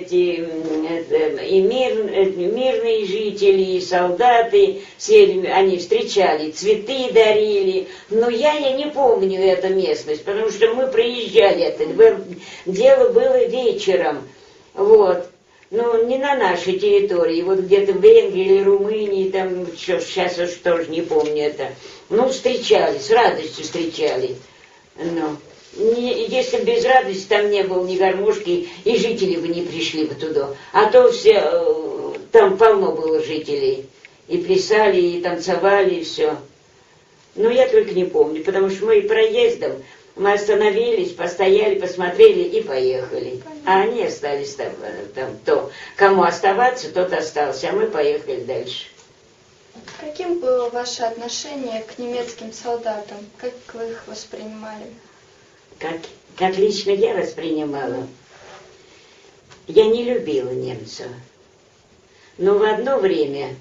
и мирные жители, и солдаты, все они встречали, цветы дарили. Но я не помню эту местность, потому что мы проезжали, дело было вечером, вот. Ну, не на нашей территории, вот где-то в Венгрии или Румынии, там, сейчас уж тоже не помню это. Ну, встречали, с радостью встречали. Ну, если бы без радости там не было ни гармошки, и жители бы не пришли бы туда. А то все, там полно было жителей. И плясали, и танцевали, и все. Но я только не помню, потому что мы проездом, мы остановились, постояли, посмотрели и поехали. А они остались там, то, кому оставаться, тот остался, а мы поехали дальше. Каким было ваше отношение к немецким солдатам? Как вы их воспринимали? Как лично я воспринимала? Я не любила немцев. Но в одно время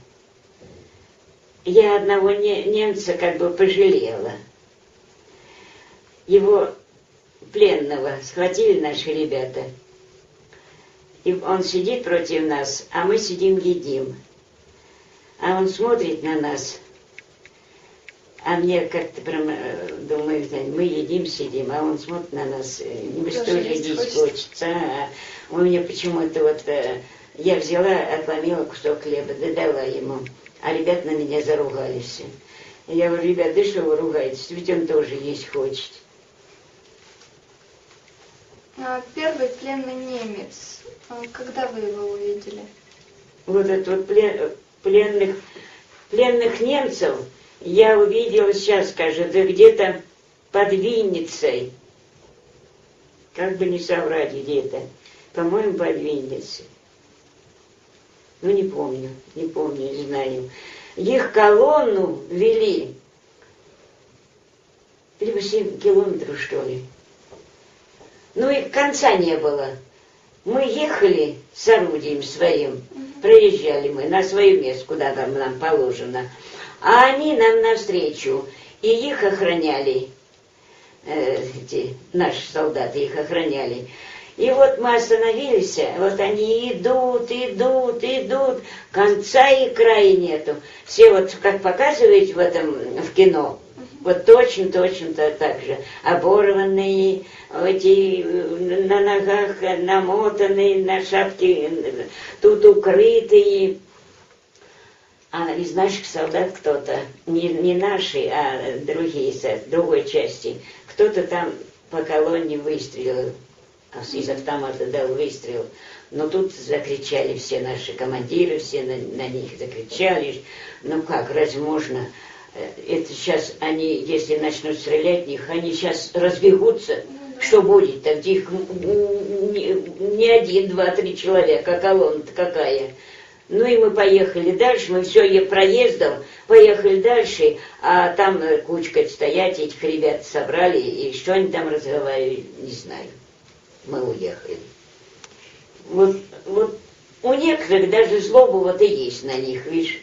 я одного немца как бы пожалела. Его пленного схватили наши ребята. И он сидит против нас, а мы сидим едим. А он смотрит на нас, а мне как-то прям, думаю, мы едим, сидим, а он смотрит на нас, мне что же есть хочется. А у меня почему-то вот, я взяла, отломила кусок хлеба, да дала ему, а ребята на меня заругались. Я говорю, ребят, да что вы ругаетесь, ведь он тоже есть хочет. А первый пленный немец, когда вы его увидели? Вот это вот пленных немцев я увидела сейчас, скажем, да где-то под Винницей. Как бы не соврать где-то. По-моему, под Винницей. Ну, не помню, не знаю. Их колонну вели. Либо 7 километров, что ли. Ну, и конца не было. Мы ехали с орудием своим, проезжали мы на свое место, куда там нам положено, а они нам навстречу, и их охраняли, наши солдаты их охраняли. И вот мы остановились, вот они идут, конца и края нету. Все вот, как показывают в кино, вот точно так же. Оборванные, эти на ногах намотанные, на шапке тут укрытые. А из наших солдат кто-то, не наши, а другие, с другой части, кто-то там по колонне выстрелил, из автомата дал выстрел. Но тут закричали все наши командиры, все на них закричали. Ну как, разве можно? Это сейчас они, если начнут стрелять в них, они сейчас разбегутся. Что будет-то? Их не 1, 2, 3 человека, а колонна-то какая? Ну и мы поехали дальше, мы все проездом, поехали дальше, а там кучка стоять, этих ребят собрали, и что они там разговаривали, не знаю. Мы уехали. Вот у некоторых даже злоба вот и есть на них, видишь.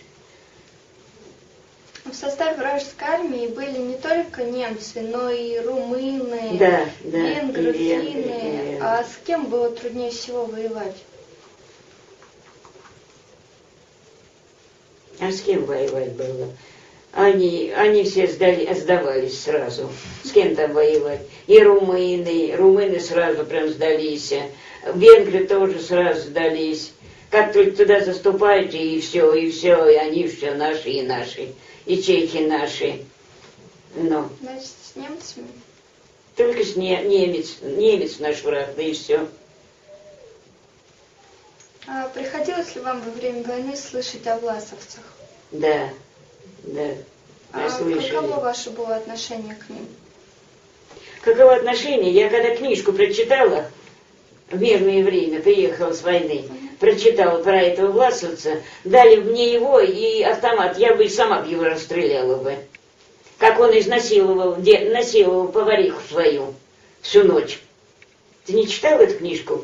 В составе вражеской армии были не только немцы, но и румыны, венгры, финны. А с кем было труднее всего воевать? А с кем воевать было? Они все сдавались сразу. С кем там воевать? И румыны сразу прям сдались. Венгры тоже сразу сдались. Как только туда заступают, и все, и они все наши и наши. И чехи наши. Ну. Значит, с немцами? Только с немец наш враг, да и все. А приходилось ли вам во время войны слышать о власовцах? Да. А каково ваше было отношение к ним? Каково отношение? Я когда книжку прочитала, в мирное время, приехала с войны, прочитала про этого власовца, дали мне его и автомат, я бы и сама его расстреляла бы. Как он насиловал повариху свою всю ночь. Ты не читал эту книжку?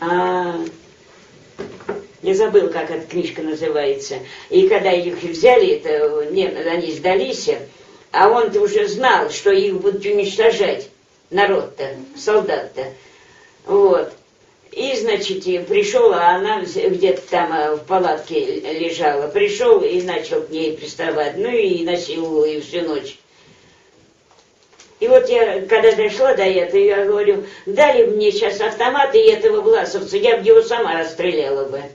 Я забыл, как эта книжка называется. И когда их взяли, они сдались, а он-то уже знал, что их будут уничтожать, народ-то, солдат-то. Вот. И, значит, пришел, а она где-то там в палатке лежала. Пришел и начал к ней приставать, ну и насиловал ее всю ночь. И вот я, когда дошла до этого, я говорю, дали мне сейчас автомат и этого власовца, я бы его сама расстреляла бы.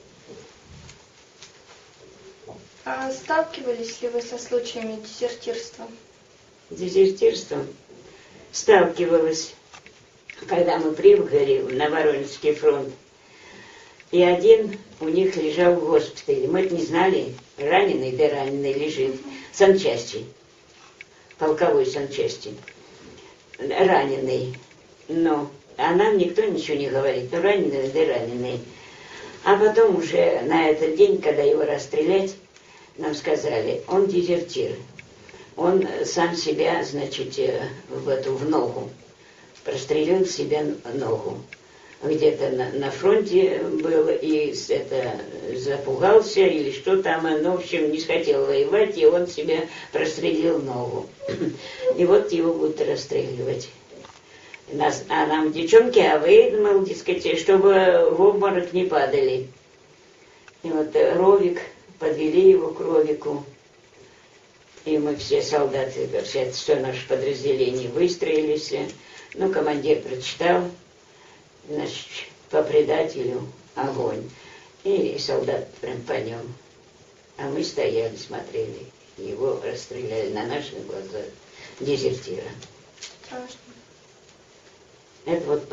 А сталкивались ли вы со случаями дезертирства? Дезертирством сталкивалась, когда мы прибыли на Воронежский фронт. И один у них лежал в госпитале. Мы это не знали, раненый лежит в санчасти, полковой санчасти, раненый. Но а нам никто ничего не говорит, ну раненый. А потом уже на этот день, когда его расстрелять, нам сказали, он дезертир. Он сам себя, значит, в ногу, прострелил себе ногу. Где-то на фронте был, и запугался, или что там, ну, в общем, не хотел воевать, и он себе прострелил ногу. И вот его будут расстреливать. А нам, девчонки, а вы, мол, дескать, чтобы в обморок не падали. И вот Ровик, подвели его к Ровику. И мы все солдаты, все наше подразделение выстроились. Ну, командир прочитал, значит, по предателю огонь. И солдат прям по нем. А мы стояли, смотрели. Его расстреляли на наших глазах. Дезертира. Страшно. Это вот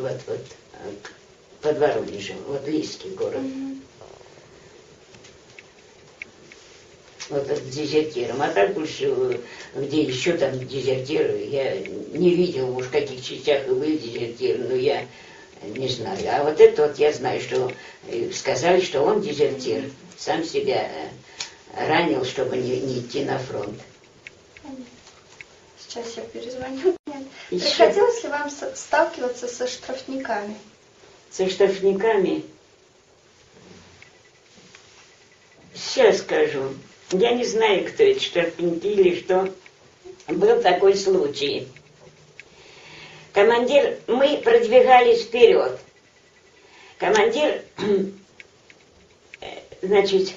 под Воронежем, вот Лийский город. Вот это дезертиром. А так больше, где еще там дезертиры, я не видел, уж в каких частях и были дезертиры, но я не знаю. А вот это вот я знаю, что сказали, что он дезертир, сам себя ранил, чтобы не идти на фронт. Сейчас я перезвоню. Приходилось ли вам сталкиваться со штрафниками? со штрафниками. Сейчас скажу. Я не знаю, кто эти штрафники или что. Был такой случай. Командир, мы продвигались вперед. Командир, значит,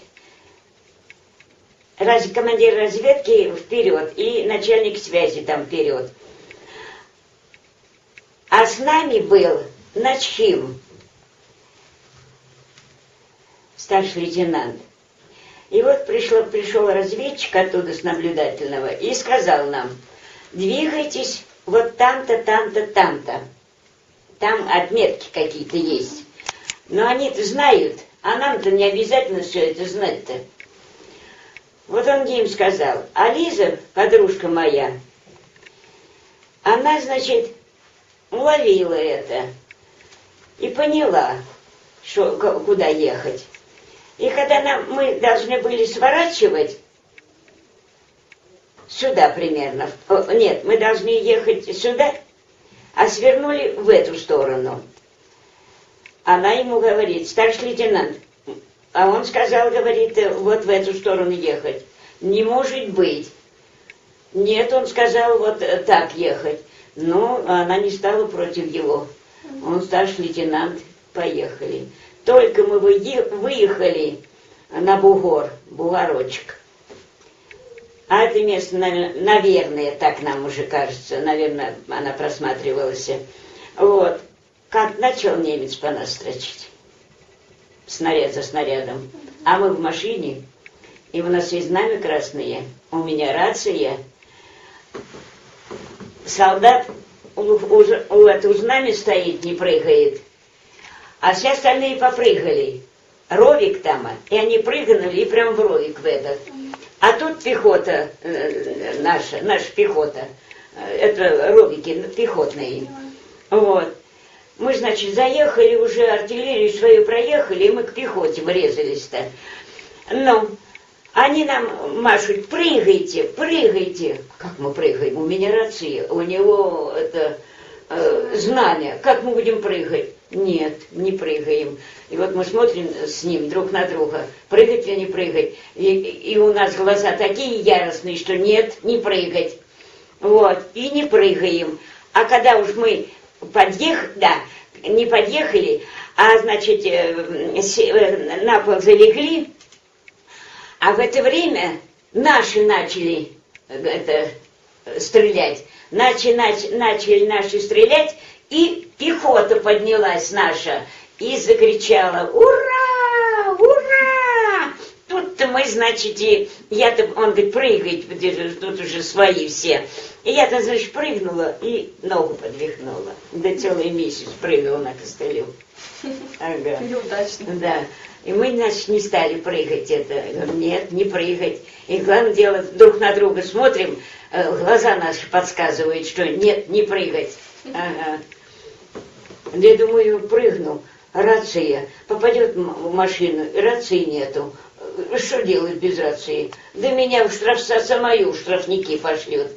командир разведки вперед и начальник связи там вперед. А с нами был начхим, старший лейтенант. И вот пришел разведчик оттуда с наблюдательного и сказал нам: двигайтесь вот там-то, там-то, там-то. Там отметки какие-то есть. Но они-то знают, а нам-то не обязательно все это знать-то. Вот он им сказал. А Лиза, подружка моя, она, значит, уловила это и поняла, что, куда ехать. И когда мы должны были сворачивать, сюда примерно, нет, мы должны ехать сюда, а свернули в эту сторону. Она ему говорит: старший лейтенант, а он сказал, говорит, вот в эту сторону ехать. Не может быть. Нет, он сказал, вот так ехать. Но она не стала против его. Он старший лейтенант, поехали. Только мы выехали на бугор, бугорочек. А это место, наверное, так нам уже кажется, наверное, она просматривалась. Вот. Как начал немец по нас строчить. Снаряд за снарядом. А мы в машине, и у нас есть знамя красные, у меня рация. Солдат у этого знамя стоит, не прыгает. А все остальные попрыгали. Ровик там, и они прыгнули и прям в ровик в этот. А тут пехота, наша пехота, это ровики пехотные. Вот. Мы, значит, заехали уже, артиллерию свою проехали, и мы к пехоте врезались-то. Ну, они нам машут: прыгайте, прыгайте. Как мы прыгаем? У меня рация, у него это знамя. Как мы будем прыгать? Нет, не прыгаем. И вот мы смотрим с ним друг на друга, прыгать или не прыгать. И у нас глаза такие яростные, что нет, не прыгать. Вот, и не прыгаем. А когда уж мы не подъехали, а, значит, на пол залегли, а в это время наши начали стрелять. Начали наши стрелять, и пехота поднялась наша и закричала: ура! Ура! Тут-то мы, значит, он говорит: прыгать, тут уже свои все. И я-то, значит, прыгнула и ногу подвихнула. Да целый месяц прыгала на костылю. Ага. Неудачно. Да. И мы, значит, не стали прыгать это. Нет, не прыгать. И главное дело, друг на друга смотрим, глаза наши подсказывают, что нет, не прыгать. Ага. Я думаю, прыгну, рация, попадет в машину, рации нету. Что делать без рации? Да меня самую в штрафники пошлют.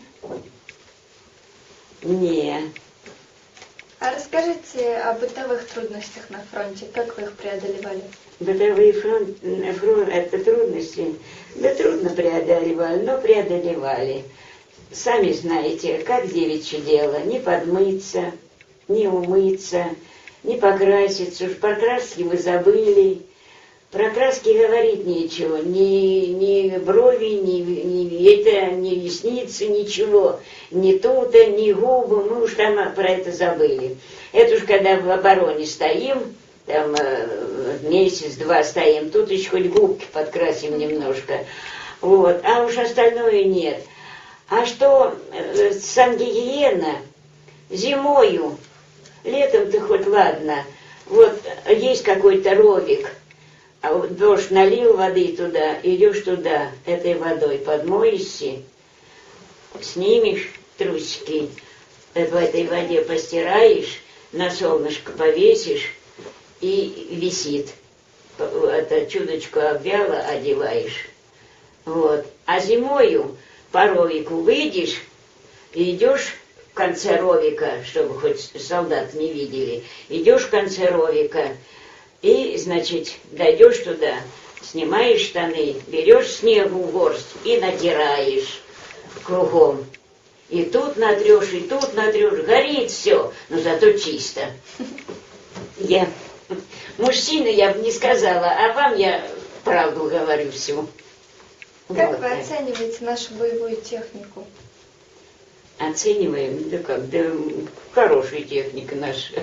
Не. А расскажите о бытовых трудностях на фронте. Как вы их преодолевали? Бытовые это трудности. Да трудно преодолевали, но преодолевали. Сами знаете, как девичье дело. Не подмыться, не умыться, не покраситься. Уж про краски вы забыли. Про краски говорить нечего. Ни брови, ни ресницы, ничего. Ни тута, ни губы. Мы уж там про это забыли. Это уж когда в обороне стоим, там месяц-два стоим, тут еще хоть губки подкрасим немножко. Вот. А уж остальное нет. А что сангигиена зимою, летом-то хоть ладно. Вот есть какой-то ровик, а вот дождь налил воды туда, идешь туда, этой водой подмоешься, снимешь трусики, в этой воде постираешь, на солнышко повесишь и висит. Это чудочку обвяло, одеваешь. Вот. А зимою по ровику выйдешь и идешь в конце ровика, чтобы хоть солдат не видели. Идешь в конце ровика, и, значит, дойдешь туда, снимаешь штаны, берешь снегу в горсть и натираешь кругом. И тут натрешь, горит все, но зато чисто. Мужчине я бы не сказала, а вам я правду говорю всю. Как вот вы оцениваете нашу боевую технику? Оцениваем? Да как? Да хорошая техника наша.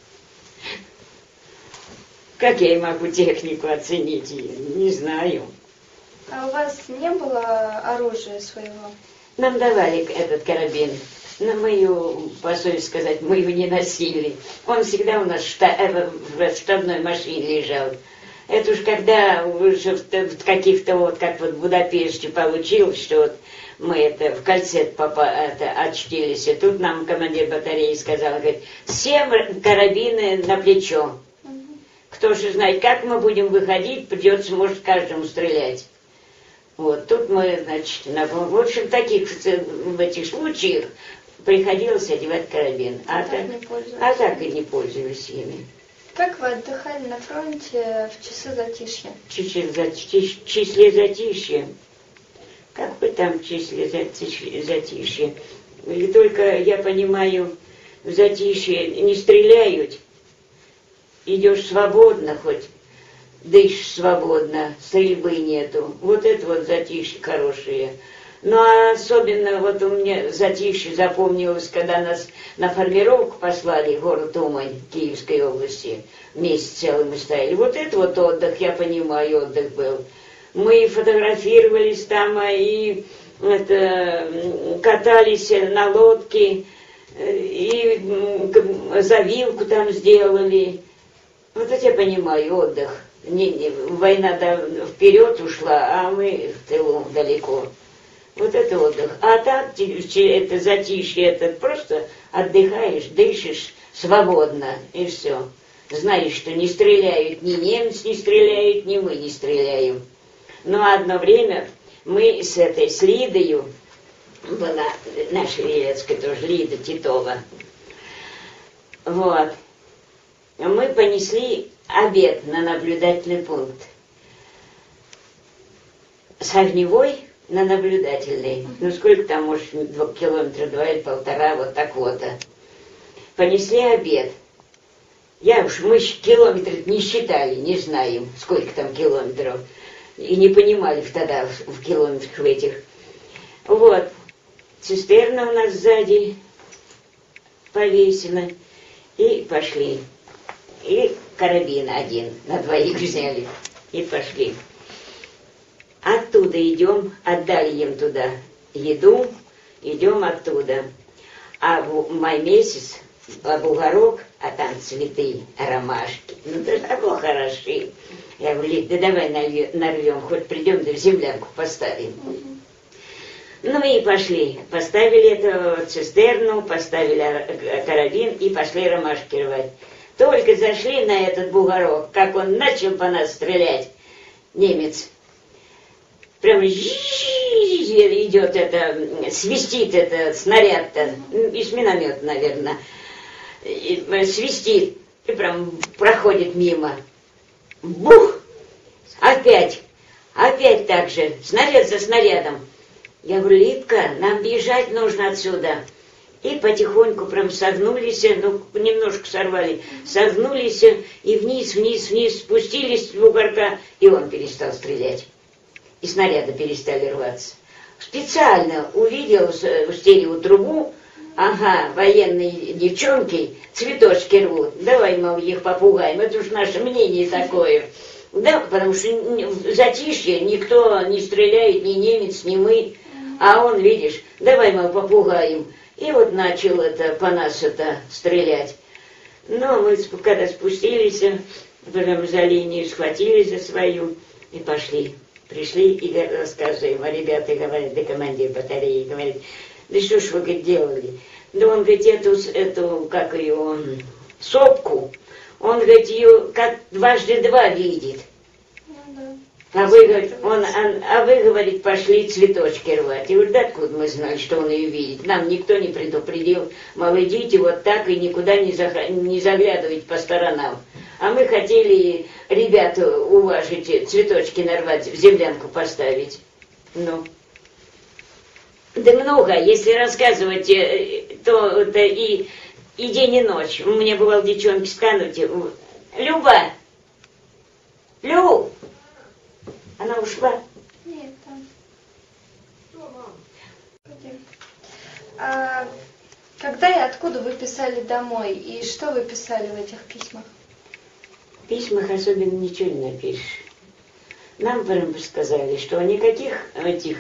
Как я и могу технику оценить? Не знаю. А у вас не было оружия своего? Нам давали этот карабин. Но мы ее, по совести сказать, мы его не носили. Он всегда у нас в штабной машине лежал. Это уж когда уже в каких-то вот, как вот в Будапеште получилось, что вот мы это в кольце очтились. И тут нам командир батареи сказал, говорит, все карабины на плечо. Кто же знает, как мы будем выходить, придется, может, каждому стрелять. Вот, тут мы, значит, в общем, в этих случаях приходилось одевать карабин. А так и не пользовались ими. Как вы отдыхали на фронте в часы затишья? В числе затишья? Как бы там в числе затишья? И только, я понимаю, в затишье не стреляют, идешь свободно хоть, дышишь свободно, стрельбы нету. Вот это вот затишье хорошее. Ну, а особенно вот у меня затишье запомнилось, когда нас на формировку послали в город Умань Киевской области. Месяц целый мы стояли. Вот это вот отдых, я понимаю, отдых был. Мы фотографировались там, и катались на лодке, и завилку там сделали. Вот это я понимаю, отдых. Война вперед ушла, а мы в тылу далеко. Вот это отдых. А так, это затишье, это просто отдыхаешь, дышишь свободно, и все. Знаешь, что не стреляют, ни немцы не стреляют, ни мы не стреляем. Но одно время мы с Лидою, была наша Елецкая тоже, Лида Титова, вот, мы понесли обед на наблюдательный пункт. С огневой на наблюдательный. Ну, сколько там, может, 2 километра, 2 или 1,5, вот так вот. Понесли обед. Мы километры не считали, не знаем, сколько там километров. И не понимали тогда в километрах в этих. Вот. Цистерна у нас сзади повесена. И пошли. И карабин один на 2 взяли. И пошли. Оттуда идем, отдали им туда еду, идем оттуда. А в май месяц, бугорок, а там цветы, ромашки. Ну, да такое хороши. Я говорю, Лид, да давай нарвем, хоть придем, да в землянку поставим. Ну и пошли. Поставили эту цистерну, поставили карабин и пошли ромашки рвать. Только зашли на этот бугорок, как он начал по нас стрелять, немец. Прям идет свистит снаряд-то, из миномета, наверное, свистит, и прям проходит мимо. Бух! Опять так же, снаряд за снарядом. Я говорю, Лидка, нам бежать нужно отсюда. И потихоньку прям согнулись, немножко сорвали, согнулись и вниз спустились в бугорка, и он перестал стрелять. И снаряды перестали рваться. Специально увидел в стереотрубу, ага, военные девчонки цветочки рвут. Давай, мол, их попугаем, это уж наше мнение такое. Да, потому что в затишье никто не стреляет, ни немец, ни мы. А он, видишь, давай, мол, попугаем. И вот начал по нас стрелять. Но мы, когда спустились, прям за линию схватились за свою и пошли. Пришли и рассказываем, а ребята говорят, да командир батареи говорит, да что ж вы, говорит, делали? Да он, говорит, эту как ее, сопку, он, говорит, ее как 2 × 2 видит. А вы, говорит, пошли цветочки рвать. И говорит, да откуда мы знали, что он ее видит? Нам никто не предупредил. Мол, идите вот так и никуда не заглядывайте по сторонам. А мы хотели ребят уважить, цветочки нарвать, в землянку поставить. Ну. Да много, если рассказывать, то это и день, и ночь. У меня бывало девчонки станут. Люба! Люб! Она ушла? Нет, там. А когда и откуда вы писали домой? И что вы писали в этих письмах? В письмах особенно ничего не напишешь. Нам прям сказали, что никаких этих,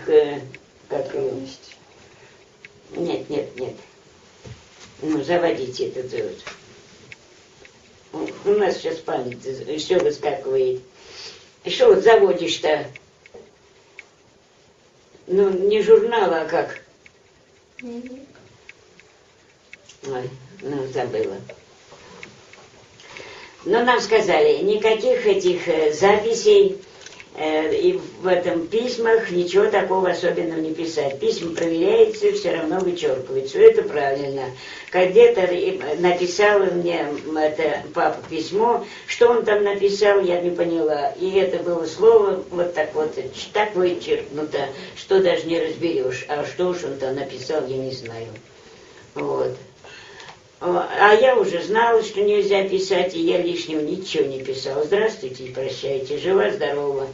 Нет. Ну, заводите этот. У нас сейчас память все выскакивает. И что вот заводишь-то? Ну, не журнал, а как? Дневник. Ой, ну, забыла. Но нам сказали, никаких этих записей и в этом письмах ничего такого особенного не писать. Письма проверяется, все равно вычеркивается. Это правильно. Где-то написал мне папа письмо, что он там написал, я не поняла. И это было слово вот так вычеркнуто, что даже не разберешь. А что уж он там написал, я не знаю. Вот. А я уже знала, что нельзя писать, и я лишнего ничего не писала. Здравствуйте и прощайте, жива-здорова.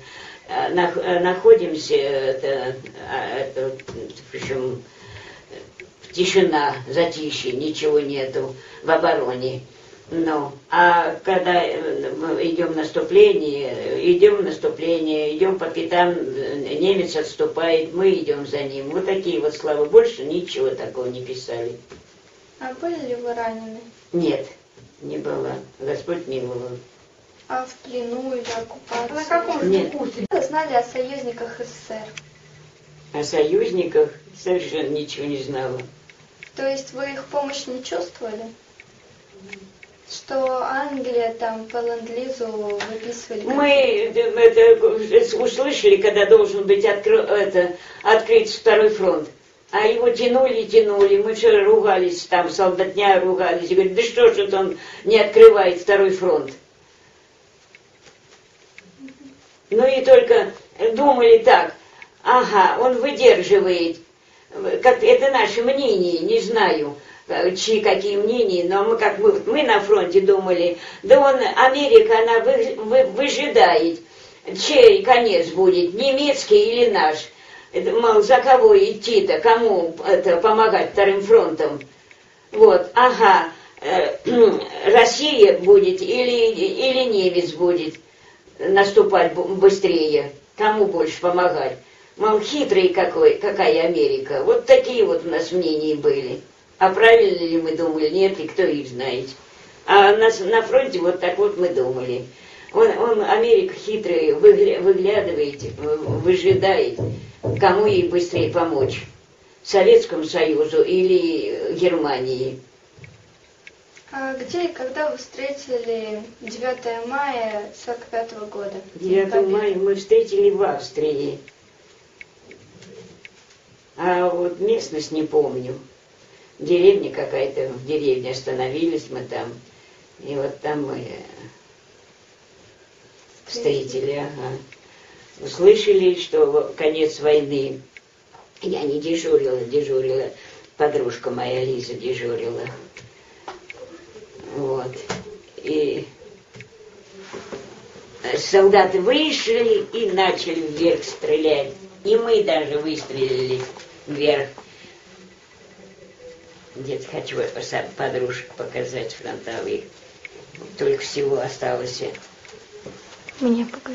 Находимся, причем тишина, затишье, ничего нету, в обороне. Ну, а когда идем в наступление, идем по пятам, немец отступает, мы идем за ним. Вот такие вот слова, больше ничего такого не писали. А были ли вы ранены? Нет, не была. Господь миловал. А в плену или оккупации? На каком Нет. Вы знали о союзниках СССР? О союзниках совершенно ничего не знала. То есть вы их помощь не чувствовали? Что Англия там по ленд-лизу выписывали? Мы это услышали, когда должен быть открыт второй фронт. А его тянули, мы все ругались, там солдатня ругались, и говорят, да что ж это он не открывает второй фронт. Ну и только думали так, ага, он выдерживает, как это наше мнение, не знаю, чьи какие мнения, но мы на фронте думали, да Америка, она выжидает, чей конец будет, немецкий или наш. Мол, за кого идти-то, кому помогать вторым фронтом? Вот, ага, Россия будет или немец будет наступать быстрее, кому больше помогать? Мол, хитрый какая Америка. Вот такие вот у нас мнения были. А правильно ли мы думали? Нет, и кто их знает. А на фронте вот так вот мы думали. Америка хитрая, выглядывает, выжидает, кому ей быстрее помочь. Советскому Союзу или Германии. А где и когда вы встретили 9 мая 1945 года? 9 мая мы встретили в Австрии. А вот местность не помню. Деревня какая-то, в деревне остановились мы там. И вот там мы встретили, ага. Услышали, что конец войны. Я не дежурила. Подружка моя Лиза дежурила. Вот. И солдаты вышли и начали вверх стрелять. И мы даже выстрелили вверх. Где-то хочу подружек показать фронтовых. Только всего осталось. Мне покажи.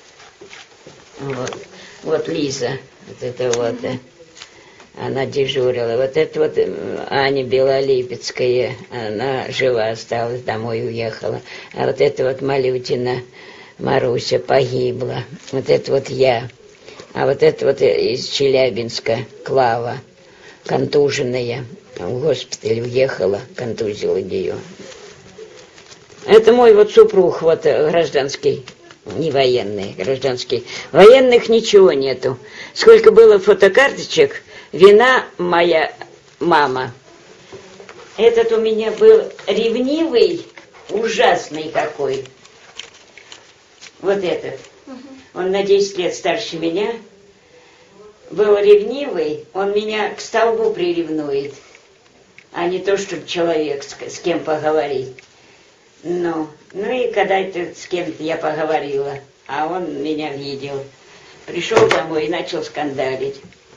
Вот Лиза, вот это вот, она дежурила. Вот это вот Аня Белолипецкая, она жива осталась, домой уехала. А вот это вот Малютина Маруся погибла. Вот это вот я. А вот это вот из Челябинска Клава, контуженная. В госпиталь уехала, контузила ее. Это мой вот супруг, вот гражданский. Не военные, гражданские. Военных ничего нету. Сколько было фотокарточек, вина моя мама. Этот у меня был ревнивый, ужасный какой. Вот этот. Он на 10 лет старше меня. Был ревнивый, он меня к столбу приревнует, а не то, чтобы человек с кем поговорить. Ну и когда-то с кем-то я поговорила, а он меня видел. Пришел домой и начал скандалить.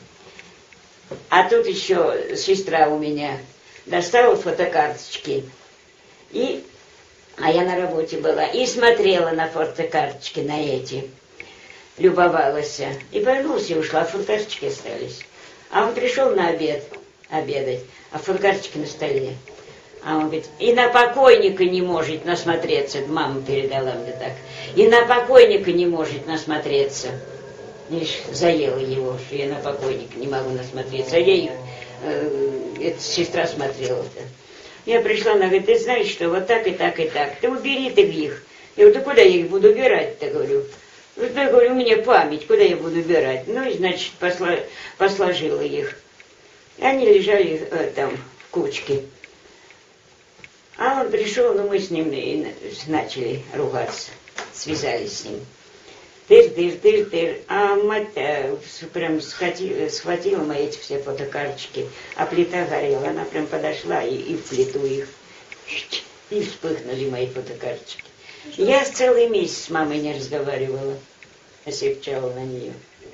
А тут еще сестра у меня достала фотокарточки. А я на работе была. И смотрела на фотокарточки, на эти. Любовалась. И повернулась и ушла, а фотокарточки остались. А он пришел на обедать, а фотокарточки на столе. А он говорит, и на покойника не может насмотреться. Мама передала мне так. И на покойника не может насмотреться. Видишь, заела его, что я на покойника не могу насмотреться. А я их, эта сестра смотрела-то. Я пришла, она говорит, ты знаешь, что вот так и так и так. Ты убери ты их. Я говорю, да куда я их буду убирать-то, говорю. Вот я говорю, у меня память, куда я буду убирать? Ну и, значит, посложила их. Они лежали там в кучке. А он пришел, ну мы с ним и начали ругаться, связались с ним. Тыр. А мать прям схватила мои эти все фотокарточки, а плита горела. Она прям подошла и в плиту их. И вспыхнули мои фотокарточки. Я целый месяц с мамой не разговаривала, осерчала на нее.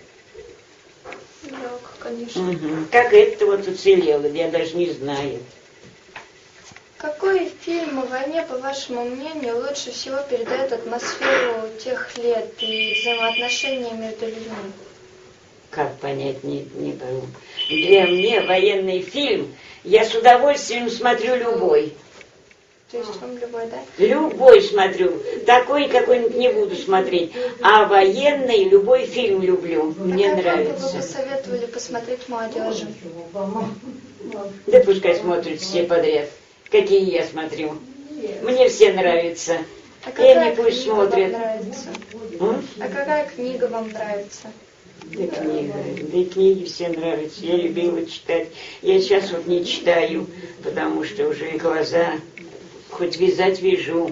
Да, конечно. Угу. Как это вот уцелело, я даже не знаю. Какой фильм о войне, по вашему мнению, лучше всего передает атмосферу тех лет и взаимоотношения между людьми? Как понять, не пойму. Для меня военный фильм, я с удовольствием смотрю любой. То есть вам любой, да? Любой смотрю. Такой какой-нибудь не буду смотреть. А военный любой фильм люблю. Мне нравится. Какой бы вы посоветовали посмотреть молодежи? Да пускай смотрят все подряд. Какие я смотрю. Мне все нравятся. А какая они пусть книга смотрят. вам нравится? А какая книга вам нравится? Да и книги все нравятся. Я любила читать. Я сейчас вот не читаю, потому что уже и глаза, хоть вязать вяжу.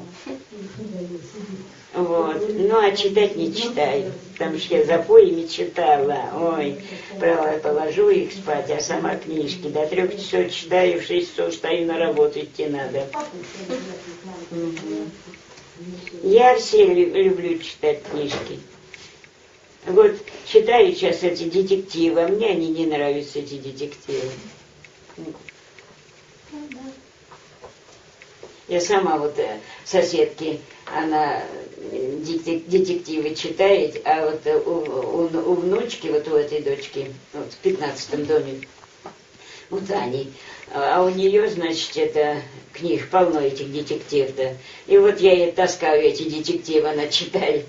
Вот. Ну, а читать не читаю, потому что я за поями читала. Ой, положу их спать, а сама книжки. До 3 часов читаю, в 6 часов встаю, на работу идти надо. Я все люблю читать книжки. Вот читаю сейчас эти детективы, а мне они не нравятся, эти детективы. Я сама вот соседки, она детективы читает, а вот у внучки, вот у этой дочки, вот в 15-м доме, у Тани, а у нее, значит, это книг полно этих детективов-то. И вот я ей таскаю эти детективы, она читает.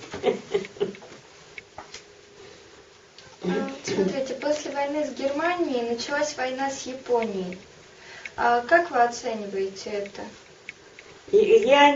Смотрите, после войны с Германией началась война с Японией. А как вы оцениваете это? Я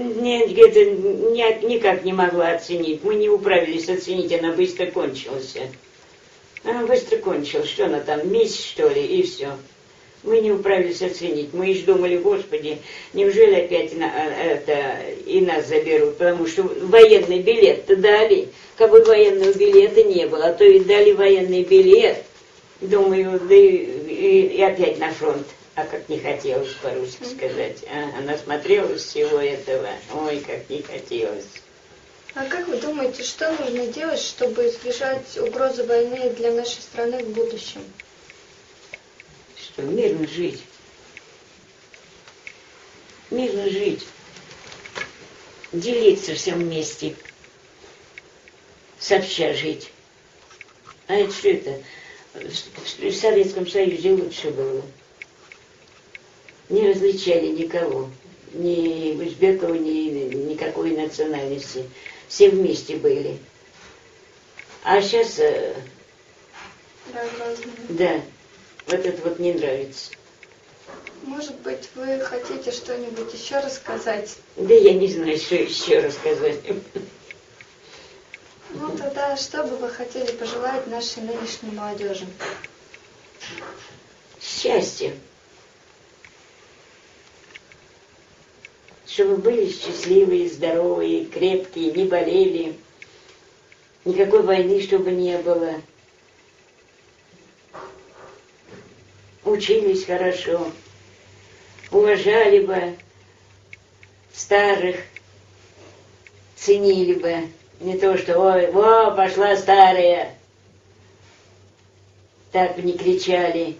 никак не могла оценить. Мы не управились оценить, она быстро кончилась. Она быстро кончилась. Что она там, месяц, что ли, и все. Мы не управились оценить. Мы лишь думали, Господи, неужели опять и нас заберут? Потому что военный билет-то дали. Как бы военного билета не было, а то и дали военный билет. Думаю, да и опять на фронт. А как не хотелось по-русски сказать. Она смотрела всего этого. Ой, как не хотелось. А как вы думаете, что нужно делать, чтобы избежать угрозы войны для нашей страны в будущем? Что, мирно жить. Мирно жить. Делиться всем вместе. Сообща жить. А это что это? В Советском Союзе лучше было. Не различали никого. Ни узбеков, ни никакой национальности. Все вместе были. А сейчас... Да. Вот это вот не нравится. Может быть, вы хотите что-нибудь еще рассказать? Да я не знаю, что еще рассказать. А что бы вы хотели пожелать нашей нынешней молодежи? Счастья. Чтобы были счастливые, здоровые, крепкие, не болели. Никакой войны, чтобы не было. Учились хорошо. Уважали бы старых. Ценили бы. Не то, что ой, во, пошла старая. Так бы не кричали.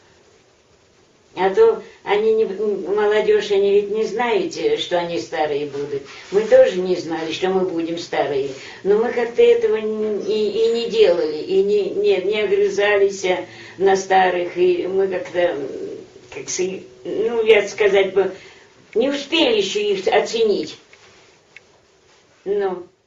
А то они не, молодежь, они ведь не знаете, что они старые будут. Мы тоже не знали, что мы будем старые. Но мы как-то этого и не делали, и не огрызались на старых, и мы как-то, ну, я сказать бы, не успели еще их оценить. Ну.